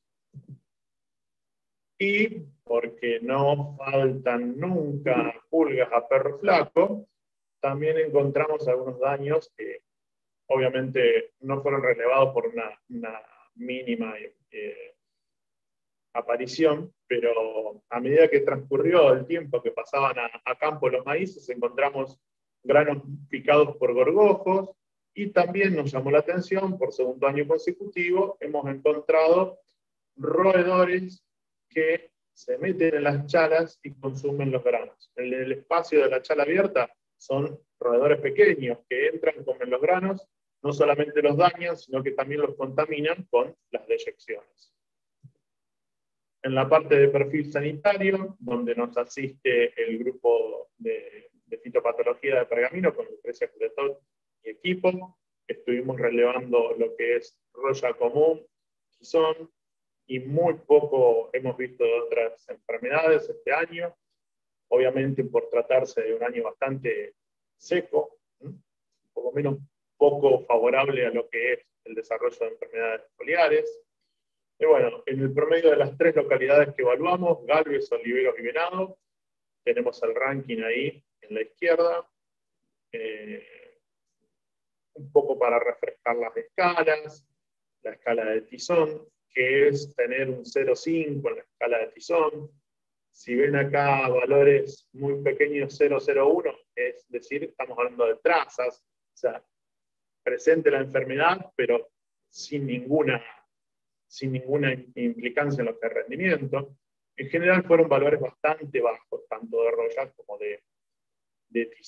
Y porque no faltan nunca pulgas a perro flaco, también encontramos algunos daños que obviamente no fueron relevados por una, una mínima eh, aparición, pero a medida que transcurrió el tiempo que pasaban a, a campo los maíces, encontramos granos picados por gorgojos, y también nos llamó la atención, por segundo año consecutivo, hemos encontrado roedores que se meten en las chalas y consumen los granos. En el espacio de la chala abierta son roedores pequeños que entran, comen los granos, no solamente los dañan, sino que también los contaminan con las deyecciones. En la parte de perfil sanitario, donde nos asiste el grupo de, de fitopatología de Pergamino con Lucrecia Curetot y equipo, estuvimos relevando lo que es roya común, quizón, y muy poco hemos visto de otras enfermedades este año, obviamente por tratarse de un año bastante seco, ¿sí? Un poco menos poco favorable a lo que es el desarrollo de enfermedades foliares. Y bueno, en el promedio de las tres localidades que evaluamos, Galvez, Oliveros y Venado, tenemos el ranking ahí en la izquierda, eh, un poco para refrescar las escalas, la escala de Tizón, que es tener un cero coma cinco en la escala de Tizón. Si ven acá valores muy pequeños, cero coma cero uno, es decir, estamos hablando de trazas, o sea, presente la enfermedad, pero sin ninguna, sin ninguna implicancia en lo que es rendimiento. En general fueron valores bastante bajos, tanto de Royal como de, de Tizón.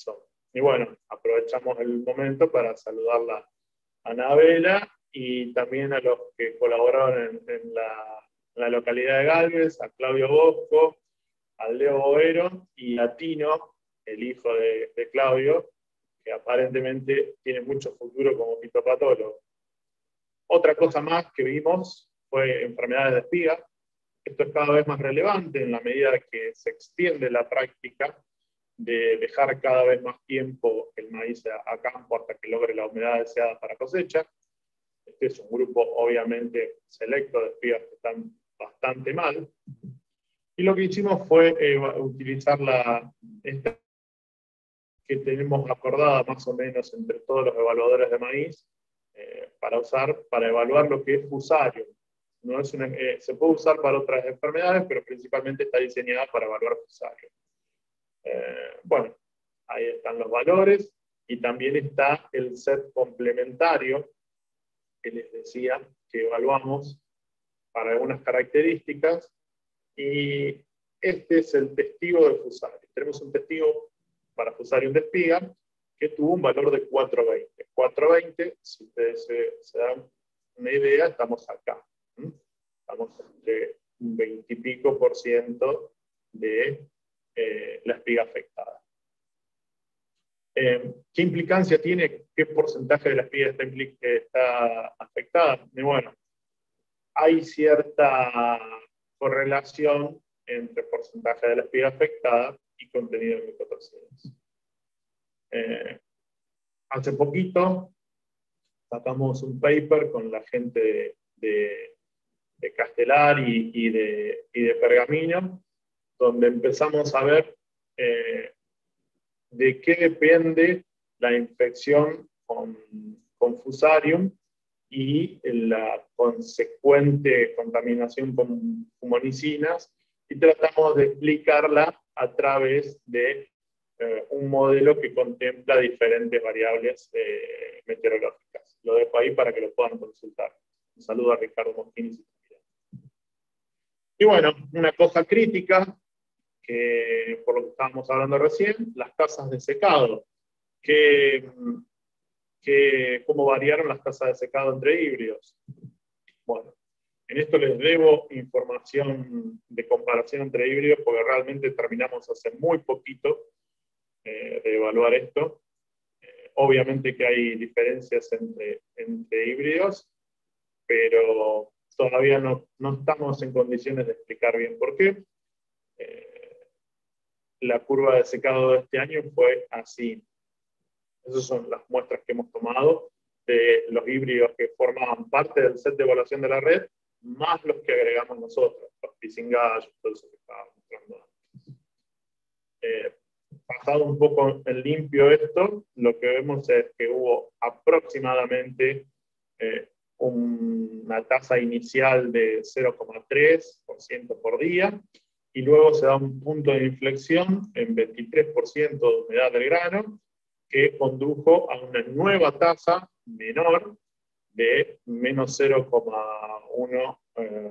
y bueno, aprovechamos el momento para saludarla a Anabela y también a los que colaboraron en, en, la, en la localidad de Galvez, a Claudio Bosco, a Leo Boero y a Tino, el hijo de, de Claudio, que aparentemente tiene mucho futuro como fitopatólogo. Otra cosa más que vimos fue enfermedades de espiga. Esto es cada vez más relevante en la medida que se extiende la práctica de dejar cada vez más tiempo el maíz a, a campo hasta que logre la humedad deseada para cosecha. Este es un grupo obviamente selecto de espigas que están bastante mal. Y lo que hicimos fue eh, utilizar la, esta que tenemos acordada más o menos entre todos los evaluadores de maíz eh, para usar, para evaluar lo que es Fusarium. No es una, eh, se puede usar para otras enfermedades, pero principalmente está diseñada para evaluar Fusarium. Eh, bueno, ahí están los valores y también está el set complementario que les decía que evaluamos para algunas características y este es el testigo de Fusarium. Tenemos un testigo para Fusarium de espiga que tuvo un valor de cuatro veinte. cuatro veinte, si ustedes se, se dan una idea, estamos acá. ¿Mm? Estamos entre un veinte y pico por ciento de eh, la espiga afectada. Eh, ¿Qué implicancia tiene? ¿Qué porcentaje de la espiga está, está afectada? Y bueno, hay cierta correlación entre porcentaje de la espiga afectada y contenido de micotoxinas. Eh, hace poquito sacamos un paper con la gente de, de, de Castelar y, y, de, y de Pergamino, donde empezamos a ver eh, de qué depende la infección con, con Fusarium y la consecuente contaminación con fumonicinas, y tratamos de explicarla a través de eh, un modelo que contempla diferentes variables eh, meteorológicas. Lo dejo ahí para que lo puedan consultar. Un saludo a Ricardo Moschini. Y bueno, una cosa crítica, que por lo que estábamos hablando recién, las tasas de secado. Que, que, ¿Cómo variaron las tasas de secado entre híbridos? Bueno, en esto les debo información de comparación entre híbridos, porque realmente terminamos hace muy poquito eh, de evaluar esto. Eh, obviamente que hay diferencias entre, entre híbridos, pero todavía no, no estamos en condiciones de explicar bien por qué. Eh, la curva de secado de este año fue así. Esas son las muestras que hemos tomado de los híbridos que formaban parte del set de evaluación de la red, más los que agregamos nosotros, los pisingallos, todo eso que estaba mostrando antes. Eh, pasado un poco en limpio esto, lo que vemos es que hubo aproximadamente eh, un, una tasa inicial de cero coma tres por ciento por día, y luego se da un punto de inflexión en veintitrés por ciento de humedad del grano, que condujo a una nueva tasa menor de menos cero coma uno eh,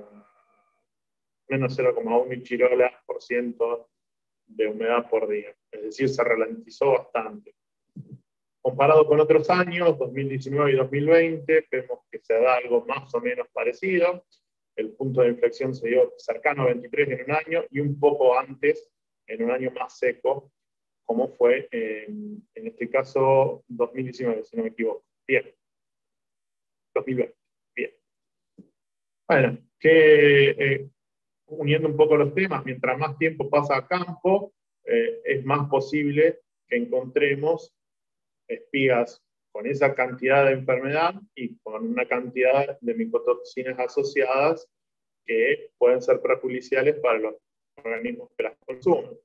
menos cero coma uno chirolas por ciento de humedad por día. Es decir, se ralentizó bastante. Comparado con otros años, dos mil diecinueve y dos mil veinte, vemos que se da algo más o menos parecido. El punto de inflexión se dio cercano a veintitrés en un año y un poco antes, en un año más seco, como fue en, en este caso dos mil diecinueve, si no me equivoco. Bien. dos mil veinte. Bien. Bueno, que eh, uniendo un poco los temas, mientras más tiempo pasa a campo, eh, es más posible que encontremos espigas con esa cantidad de enfermedad y con una cantidad de micotoxinas asociadas que pueden ser perjudiciales para los organismos que las consumen.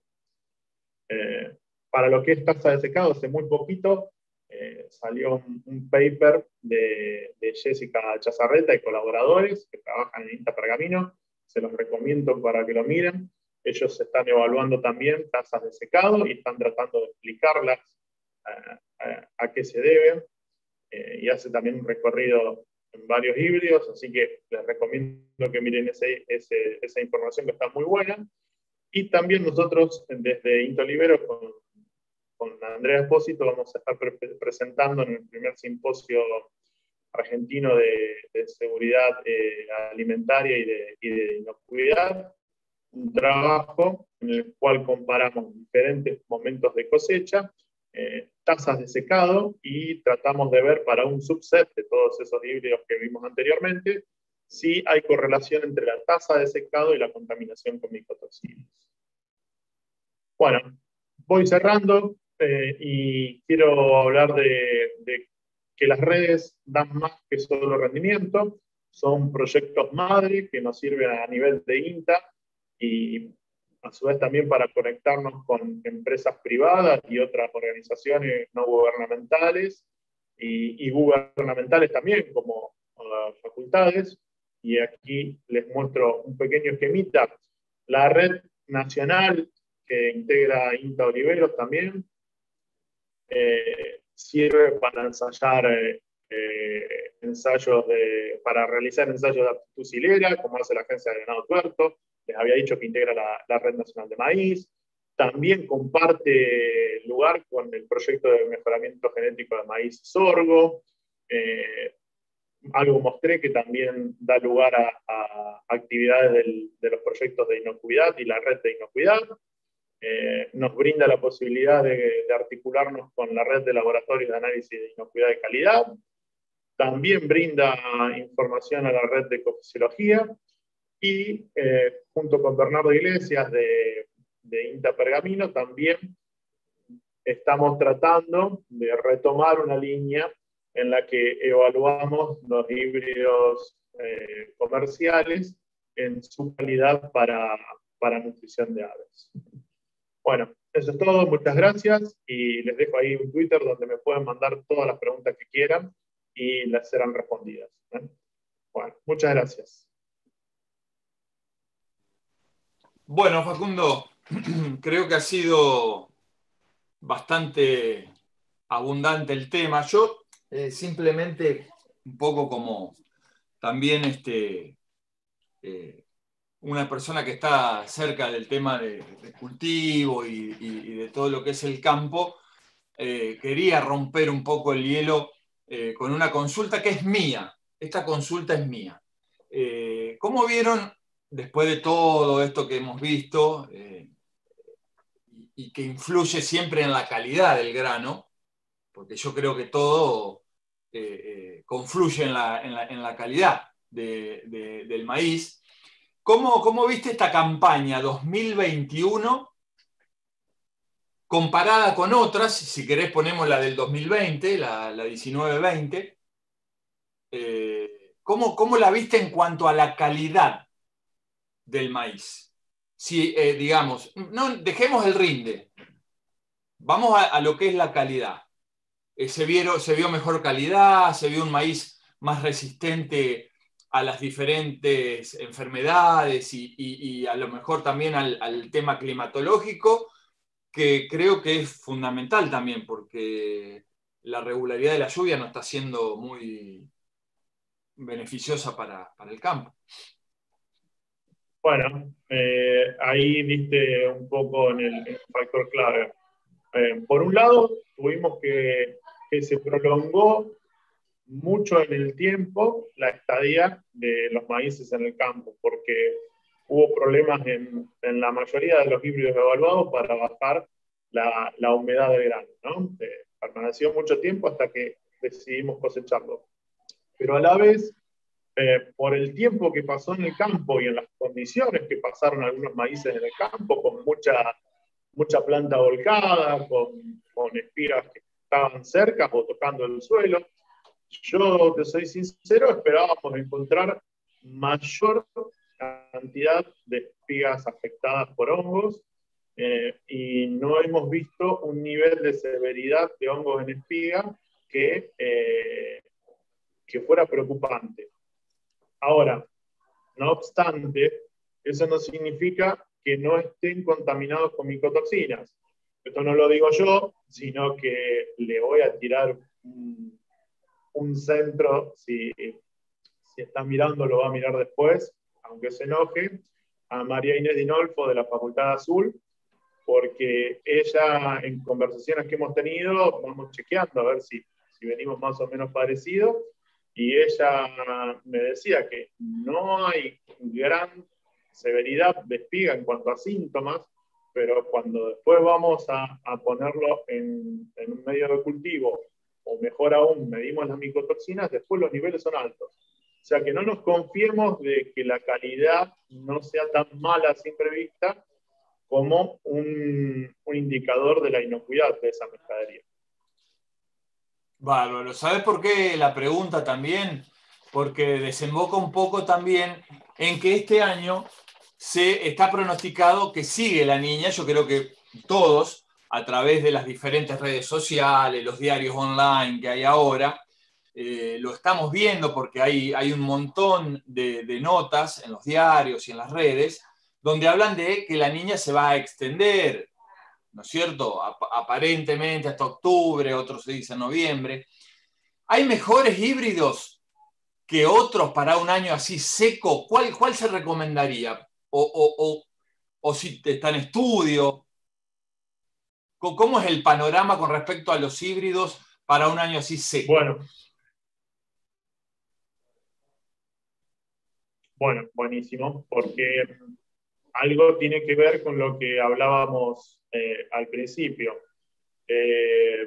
Eh, para lo que es tasa de secado, hace muy poquito eh, salió un, un paper de, de Jessica Chazarreta y colaboradores que trabajan en INTA Pergamino. Se los recomiendo para que lo miren. Ellos están evaluando también tasas de secado y están tratando de explicarlas a, a, a qué se deben. Eh, y hace también un recorrido en varios híbridos, así que les recomiendo que miren ese, ese, esa información que está muy buena. Y también nosotros, desde INTA Olivero, con, con Andrea Espósito vamos a estar pre presentando en el primer simposio argentino de, de seguridad eh, alimentaria y de, y de inocuidad, un trabajo en el cual comparamos diferentes momentos de cosecha, eh, tasas de secado, y tratamos de ver para un subset de todos esos híbridos que vimos anteriormente, si hay correlación entre la tasa de secado y la contaminación con micotoxinas. Bueno, voy cerrando eh, y quiero hablar de, de que las redes dan más que solo rendimiento, son proyectos madre que nos sirven a nivel de INTA y a su vez también para conectarnos con empresas privadas y otras organizaciones no gubernamentales y, y gubernamentales también como uh, facultades. Y aquí les muestro un pequeño esquemita. La red nacional que integra INTA Oliveros también eh, sirve para ensayar eh, eh, ensayos de, para realizar ensayos de aptitud silera, como hace la Agencia de Ganado Tuerto. Les había dicho que integra la, la Red Nacional de Maíz. También comparte lugar con el proyecto de mejoramiento genético de maíz y sorgo. Eh, algo mostré que también da lugar a, a actividades del, de los proyectos de inocuidad y la red de inocuidad. Eh, nos brinda la posibilidad de, de articularnos con la red de laboratorios de análisis de inocuidad de calidad. También brinda información a la red de ecofisiología. Y eh, junto con Bernardo Iglesias de, de INTA Pergamino también estamos tratando de retomar una línea en la que evaluamos los híbridos eh, comerciales en su calidad para, para nutrición de aves. Bueno, eso es todo, muchas gracias, y les dejo ahí un Twitter donde me pueden mandar todas las preguntas que quieran y las serán respondidas. ¿eh? Bueno, muchas gracias. Bueno, Facundo, creo que ha sido bastante abundante el tema. Yo eh, simplemente, un poco como también este, eh, una persona que está cerca del tema de, de cultivo y, y, y de todo lo que es el campo, eh, quería romper un poco el hielo eh, con una consulta que es mía. Esta consulta es mía. Eh, ¿Cómo vieron, después de todo esto que hemos visto, eh, y, y que influye siempre en la calidad del grano, porque yo creo que todo eh, eh, confluye en la, en la, en la calidad de, de, del maíz? ¿Cómo, ¿Cómo viste esta campaña dos mil veintiuno comparada con otras? Si querés ponemos la del dos mil veinte, la, la diecinueve veinte. Eh, ¿cómo, ¿Cómo la viste en cuanto a la calidad del maíz? Si, eh, digamos, no dejemos el rinde, vamos a, a lo que es la calidad. Eh, se, vieron, se vio mejor calidad, se vio un maíz más resistente a las diferentes enfermedades y, y, y a lo mejor también al, al tema climatológico, que creo que es fundamental también, porque la regularidad de la lluvia no está siendo muy beneficiosa para, para el campo. Bueno, eh, ahí viste un poco en el, en el factor clave. Eh, por un lado, tuvimos que, que se prolongó mucho en el tiempo la estadía de los maíces en el campo, porque hubo problemas en, en la mayoría de los híbridos evaluados para bajar la, la humedad del grano, ¿no? Eh, permaneció mucho tiempo hasta que decidimos cosecharlo. Pero a la vez, eh, por el tiempo que pasó en el campo y en las condiciones que pasaron algunos maíces en el campo, con mucha, mucha planta volcada, con, con espigas que estaban cerca o tocando el suelo, yo, te soy sincero, esperábamos encontrar mayor cantidad de espigas afectadas por hongos eh, y no hemos visto un nivel de severidad de hongos en espiga que, eh, que fuera preocupante. Ahora, no obstante, eso no significa que no estén contaminados con micotoxinas. Esto no lo digo yo, sino que le voy a tirar un, un centro, si, si está mirando lo va a mirar después, aunque se enoje, a María Inés Dinolfo de la Facultad Azul, porque ella, en conversaciones que hemos tenido, vamos chequeando a ver si, si venimos más o menos parecidos, y ella me decía que no hay gran severidad de espiga en cuanto a síntomas, pero cuando después vamos a, a ponerlo en, en un medio de cultivo, o mejor aún, medimos las micotoxinas, después los niveles son altos. O sea, que no nos confiemos de que la calidad no sea tan mala a simple vista como un, un indicador de la inocuidad de esa mercadería. Bárbaro. ¿Sabes por qué la pregunta también? Porque desemboca un poco también en que este año se está pronosticado que sigue la niña. Yo creo que todos, a través de las diferentes redes sociales, los diarios online que hay ahora, eh, lo estamos viendo porque hay, hay un montón de, de notas en los diarios y en las redes donde hablan de que la niña se va a extender, ¿no es cierto? Ap- aparentemente hasta octubre, otros se dicen noviembre. ¿Hay mejores híbridos que otros para un año así seco? ¿Cuál, cuál se recomendaría? O, o, o, o si está en estudio. ¿Cómo es el panorama con respecto a los híbridos para un año así seco? Bueno, bueno, buenísimo, porque algo tiene que ver con lo que hablábamos eh, al principio. Eh,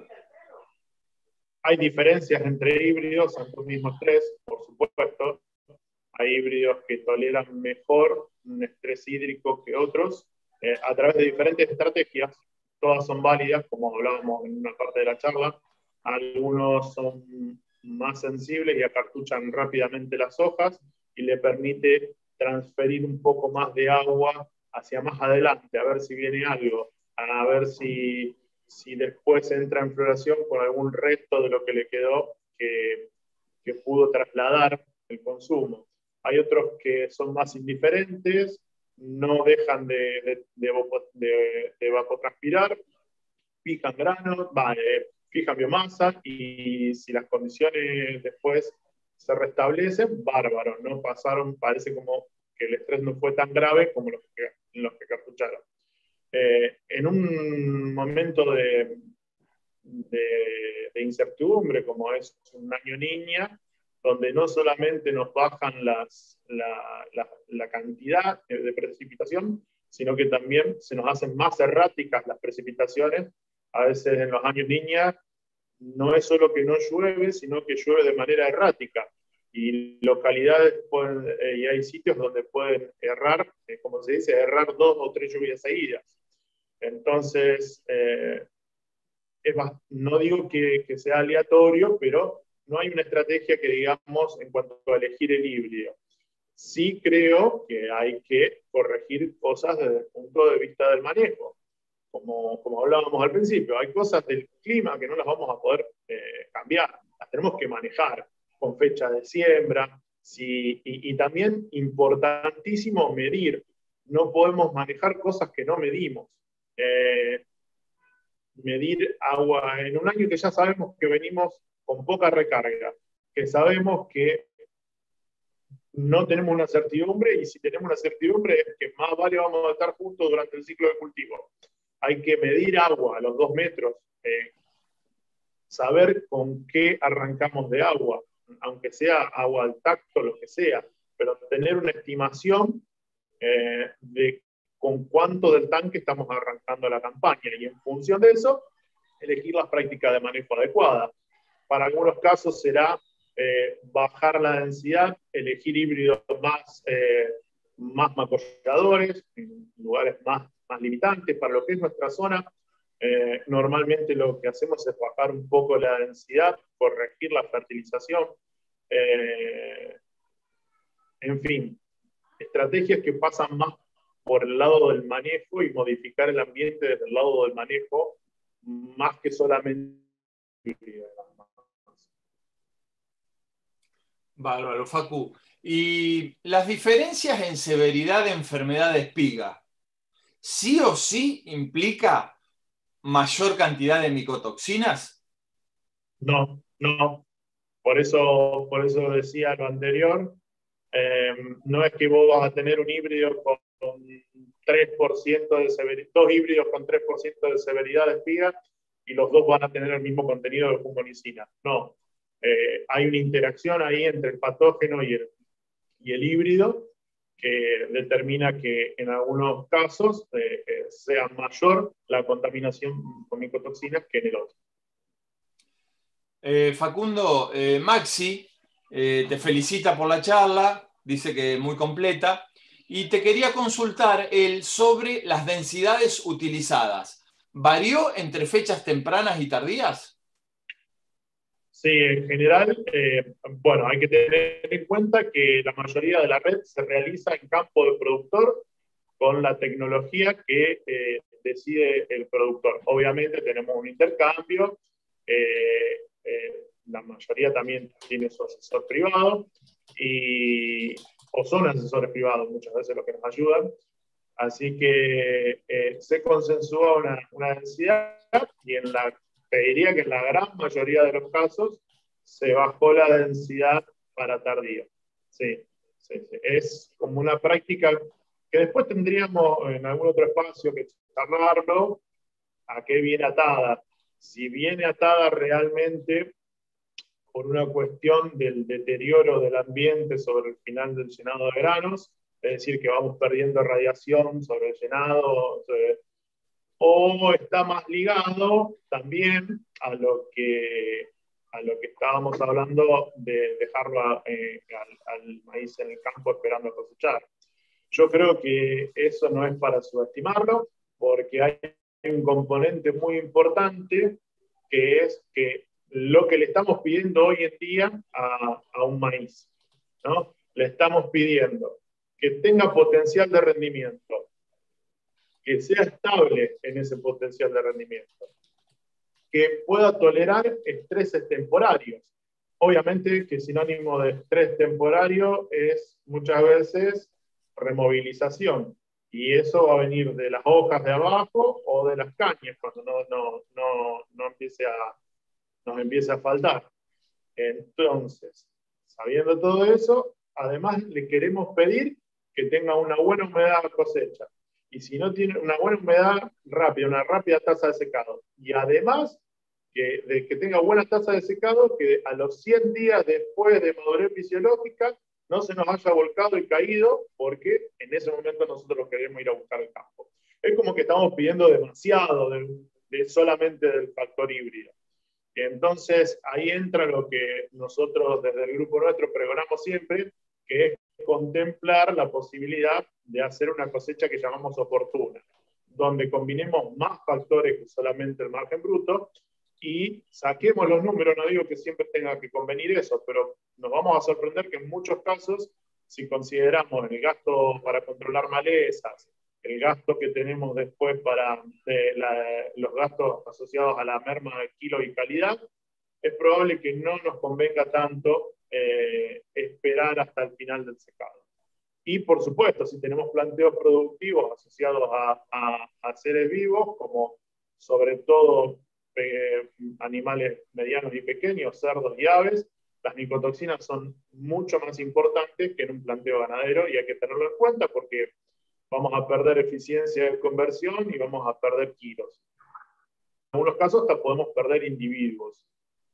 hay diferencias entre híbridos, son los mismos tres, por supuesto. Hay híbridos que toleran mejor un estrés hídrico que otros, eh, a través de diferentes estrategias. Todas son válidas, como hablábamos en una parte de la charla. Algunos son más sensibles y acartuchan rápidamente las hojas y le permite transferir un poco más de agua hacia más adelante, a ver si viene algo, a ver si, si después entra en floración con algún resto de lo que le quedó que, que pudo trasladar el consumo. Hay otros que son más indiferentes, no dejan de, de, de, de, de evapotranspirar, fijan granos, vale, fijan biomasa y si las condiciones después se restablecen, bárbaro, no pasaron, parece como que el estrés no fue tan grave como los que, los que cartucharon. Eh, en un momento de, de, de incertidumbre como es un año niña, donde no solamente nos bajan las, la, la, la cantidad de precipitación, sino que también se nos hacen más erráticas las precipitaciones. A veces en los años niña no es solo que no llueve, sino que llueve de manera errática. Y localidades pueden, eh, y hay sitios donde pueden errar, eh, como se dice, errar dos o tres lluvias seguidas. Entonces, eh, es más, no digo que, que sea aleatorio, pero no hay una estrategia que digamos en cuanto a elegir el híbrido. Sí creo que hay que corregir cosas desde el punto de vista del manejo. Como, como hablábamos al principio, hay cosas del clima que no las vamos a poder eh, cambiar, las tenemos que manejar con fecha de siembra, sí, y, y también importantísimo medir. No podemos manejar cosas que no medimos. Eh, medir agua en un año que ya sabemos que venimos con poca recarga, que sabemos que no tenemos una certidumbre y si tenemos una certidumbre es que más vale vamos a estar juntos durante el ciclo de cultivo. Hay que medir agua a los dos metros, eh, saber con qué arrancamos de agua, aunque sea agua al tacto, lo que sea, pero tener una estimación eh, de con cuánto del tanque estamos arrancando la campaña y en función de eso, elegir las prácticas de manejo adecuadas. Para algunos casos será eh, bajar la densidad, elegir híbridos más, eh, más macolladores, en lugares más, más limitantes. Para lo que es nuestra zona, eh, normalmente lo que hacemos es bajar un poco la densidad, corregir la fertilización. Eh, en fin, estrategias que pasan más por el lado del manejo y modificar el ambiente desde el lado del manejo, más que solamente. Bárbaro, Facu. ¿Y las diferencias en severidad de enfermedad de espiga, sí o sí implica mayor cantidad de micotoxinas? No, no. Por eso, por eso decía lo anterior. Eh, no es que vos vas a tener un híbrido con, con tres por ciento de severidad, dos híbridos con tres por ciento de severidad de espiga y los dos van a tener el mismo contenido de fumonicidina. No, eh, hay una interacción ahí entre el patógeno y el, y el híbrido que determina que en algunos casos eh, eh, sea mayor la contaminación con micotoxinas que en el otro. Eh, Facundo, eh, Maxi eh, te felicita por la charla, dice que muy completa, y te quería consultar el sobre las densidades utilizadas. ¿Varió entre fechas tempranas y tardías? Sí, en general, eh, bueno, hay que tener en cuenta que la mayoría de la red se realiza en campo de productor con la tecnología que eh, decide el productor. Obviamente tenemos un intercambio, eh, eh, la mayoría también tiene su asesor privado, y, o son asesores privados muchas veces los que nos ayudan. Así que eh, se consensúa una, una densidad y en la, te diría que en la gran mayoría de los casos se bajó la densidad para tardío. Sí, sí, sí. Es como una práctica que después tendríamos en algún otro espacio que charlarlo, a qué viene atada. Si viene atada realmente por una cuestión del deterioro del ambiente sobre el final del llenado de granos, es decir, que vamos perdiendo radiación sobre el llenado, sobre, o está más ligado también a lo que, a lo que estábamos hablando de dejarlo eh, al, al maíz en el campo esperando a cosechar. Yo creo que eso no es para subestimarlo, porque hay un componente muy importante que es que lo que le estamos pidiendo hoy en día a, a un maíz, ¿no? Le estamos pidiendo que tenga potencial de rendimiento, que sea estable en ese potencial de rendimiento, que pueda tolerar estreses temporarios. Obviamente que sinónimo de estrés temporario es muchas veces removilización, y eso va a venir de las hojas de abajo o de las cañas cuando no, no, no, no empiece a, nos empiece a faltar. Entonces, sabiendo todo eso, además le queremos pedir que tenga una buena humedad a cosecha. Y si no tiene una buena humedad rápida, una rápida tasa de secado, y además que, de que tenga buena tasa de secado, que a los cien días después de madurez fisiológica no se nos haya volcado y caído, porque en ese momento nosotros queremos ir a buscar el campo. Es como que estamos pidiendo demasiado de, de solamente del factor híbrido. Entonces, ahí entra lo que nosotros desde el grupo nuestro pregonamos siempre, que es contemplar la posibilidad de hacer una cosecha que llamamos oportuna, donde combinemos más factores que solamente el margen bruto y saquemos los números. No digo que siempre tenga que convenir eso, pero nos vamos a sorprender que en muchos casos, si consideramos el gasto para controlar malezas, el gasto que tenemos después para eh, la, los gastos asociados a la merma de kilo y calidad, es probable que no nos convenga tanto eh, esperar hasta el final del secado. Y por supuesto, si tenemos planteos productivos asociados a, a, a seres vivos, como sobre todo eh, animales medianos y pequeños, cerdos y aves, las micotoxinas son mucho más importantes que en un planteo ganadero, y hay que tenerlo en cuenta porque vamos a perder eficiencia de conversión y vamos a perder kilos. En algunos casos hasta podemos perder individuos.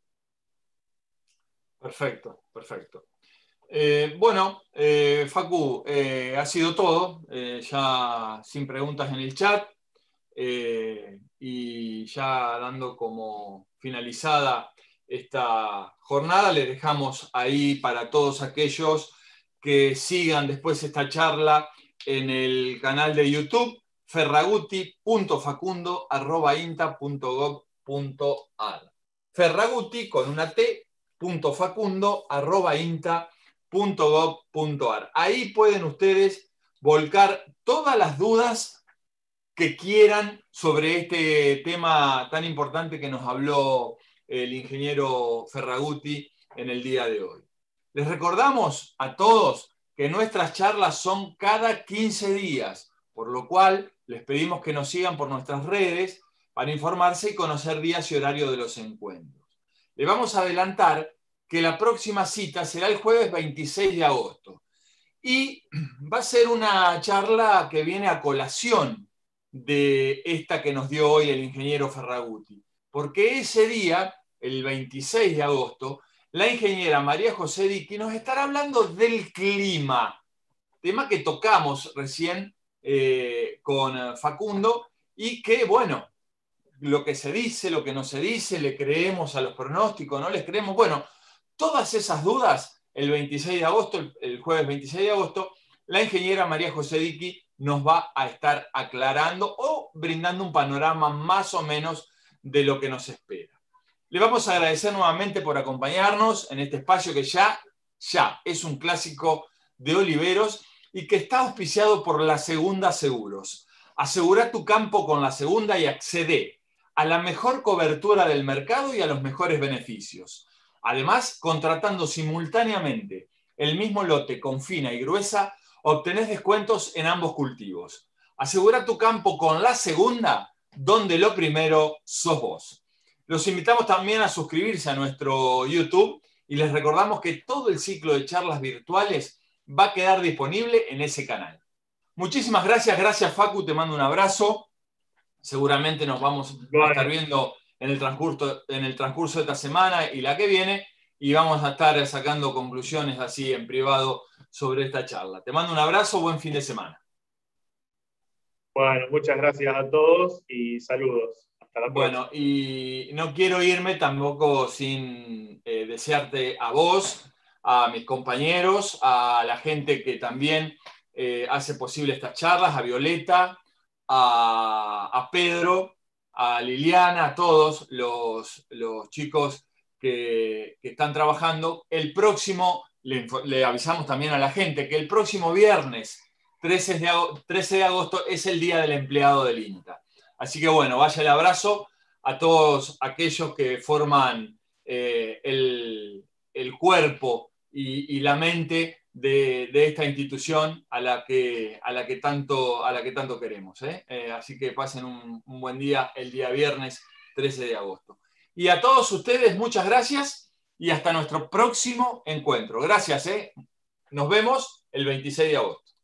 Perfecto, perfecto. Eh, bueno, eh, Facu, eh, ha sido todo, eh, ya sin preguntas en el chat, eh, y ya dando como finalizada esta jornada, le dejamos ahí para todos aquellos que sigan después esta charla en el canal de YouTube, ferraguti punto facundo arroba inta punto gov punto ar. Ferraguti con una T, punto facundo arroba inta punto gov punto ar. Ahí pueden ustedes volcar todas las dudas que quieran sobre este tema tan importante que nos habló el ingeniero Ferraguti en el día de hoy. Les recordamos a todos que nuestras charlas son cada quince días, por lo cual les pedimos que nos sigan por nuestras redes para informarse y conocer días y horario de los encuentros. Les vamos a adelantar que la próxima cita será el jueves veintiséis de agosto. Y va a ser una charla que viene a colación de esta que nos dio hoy el ingeniero Ferraguti, porque ese día, el veintiséis de agosto, la ingeniera María José Diqui nos estará hablando del clima, tema que tocamos recién eh, con Facundo y que, bueno, lo que se dice, lo que no se dice, le creemos a los pronósticos, no les creemos. Bueno, todas esas dudas, el veintiséis de agosto, el, el jueves veintiséis de agosto, la ingeniera María José Diqui nos va a estar aclarando o brindando un panorama más o menos de lo que nos espera. Le vamos a agradecer nuevamente por acompañarnos en este espacio que ya, ya es un clásico de Oliveros y que está auspiciado por La Segunda Seguros. Asegura tu campo con La Segunda y accede a la mejor cobertura del mercado y a los mejores beneficios. Además, contratando simultáneamente el mismo lote con fina y gruesa, obtenés descuentos en ambos cultivos. Asegura tu campo con La Segunda, donde lo primero sos vos. Los invitamos también a suscribirse a nuestro YouTube y les recordamos que todo el ciclo de charlas virtuales va a quedar disponible en ese canal. Muchísimas gracias, gracias Facu, te mando un abrazo. Seguramente nos vamos a estar viendo en el transcurso, en el transcurso de esta semana y la que viene, y vamos a estar sacando conclusiones así en privado sobre esta charla. Te mando un abrazo, buen fin de semana. Bueno, muchas gracias a todos y saludos. Hasta la próxima. Bueno, y no quiero irme tampoco sin eh, desearte a vos, a mis compañeros, a la gente que también eh, hace posible estas charlas, a Violeta, a, a Pedro, a Liliana, a todos los, los chicos que, que están trabajando. El próximo, le, le avisamos también a la gente que el próximo viernes, trece de agosto, trece de agosto, es el Día del Empleado del INTA. Así que bueno, vaya el abrazo a todos aquellos que forman eh, el, el cuerpo y, y la mente de, de esta institución a la que, a la que, tanto, a la que tanto queremos. ¿eh? Eh, así que pasen un, un buen día el día viernes trece de agosto. Y a todos ustedes, muchas gracias y hasta nuestro próximo encuentro. Gracias. ¿eh? Nos vemos el veintiséis de agosto.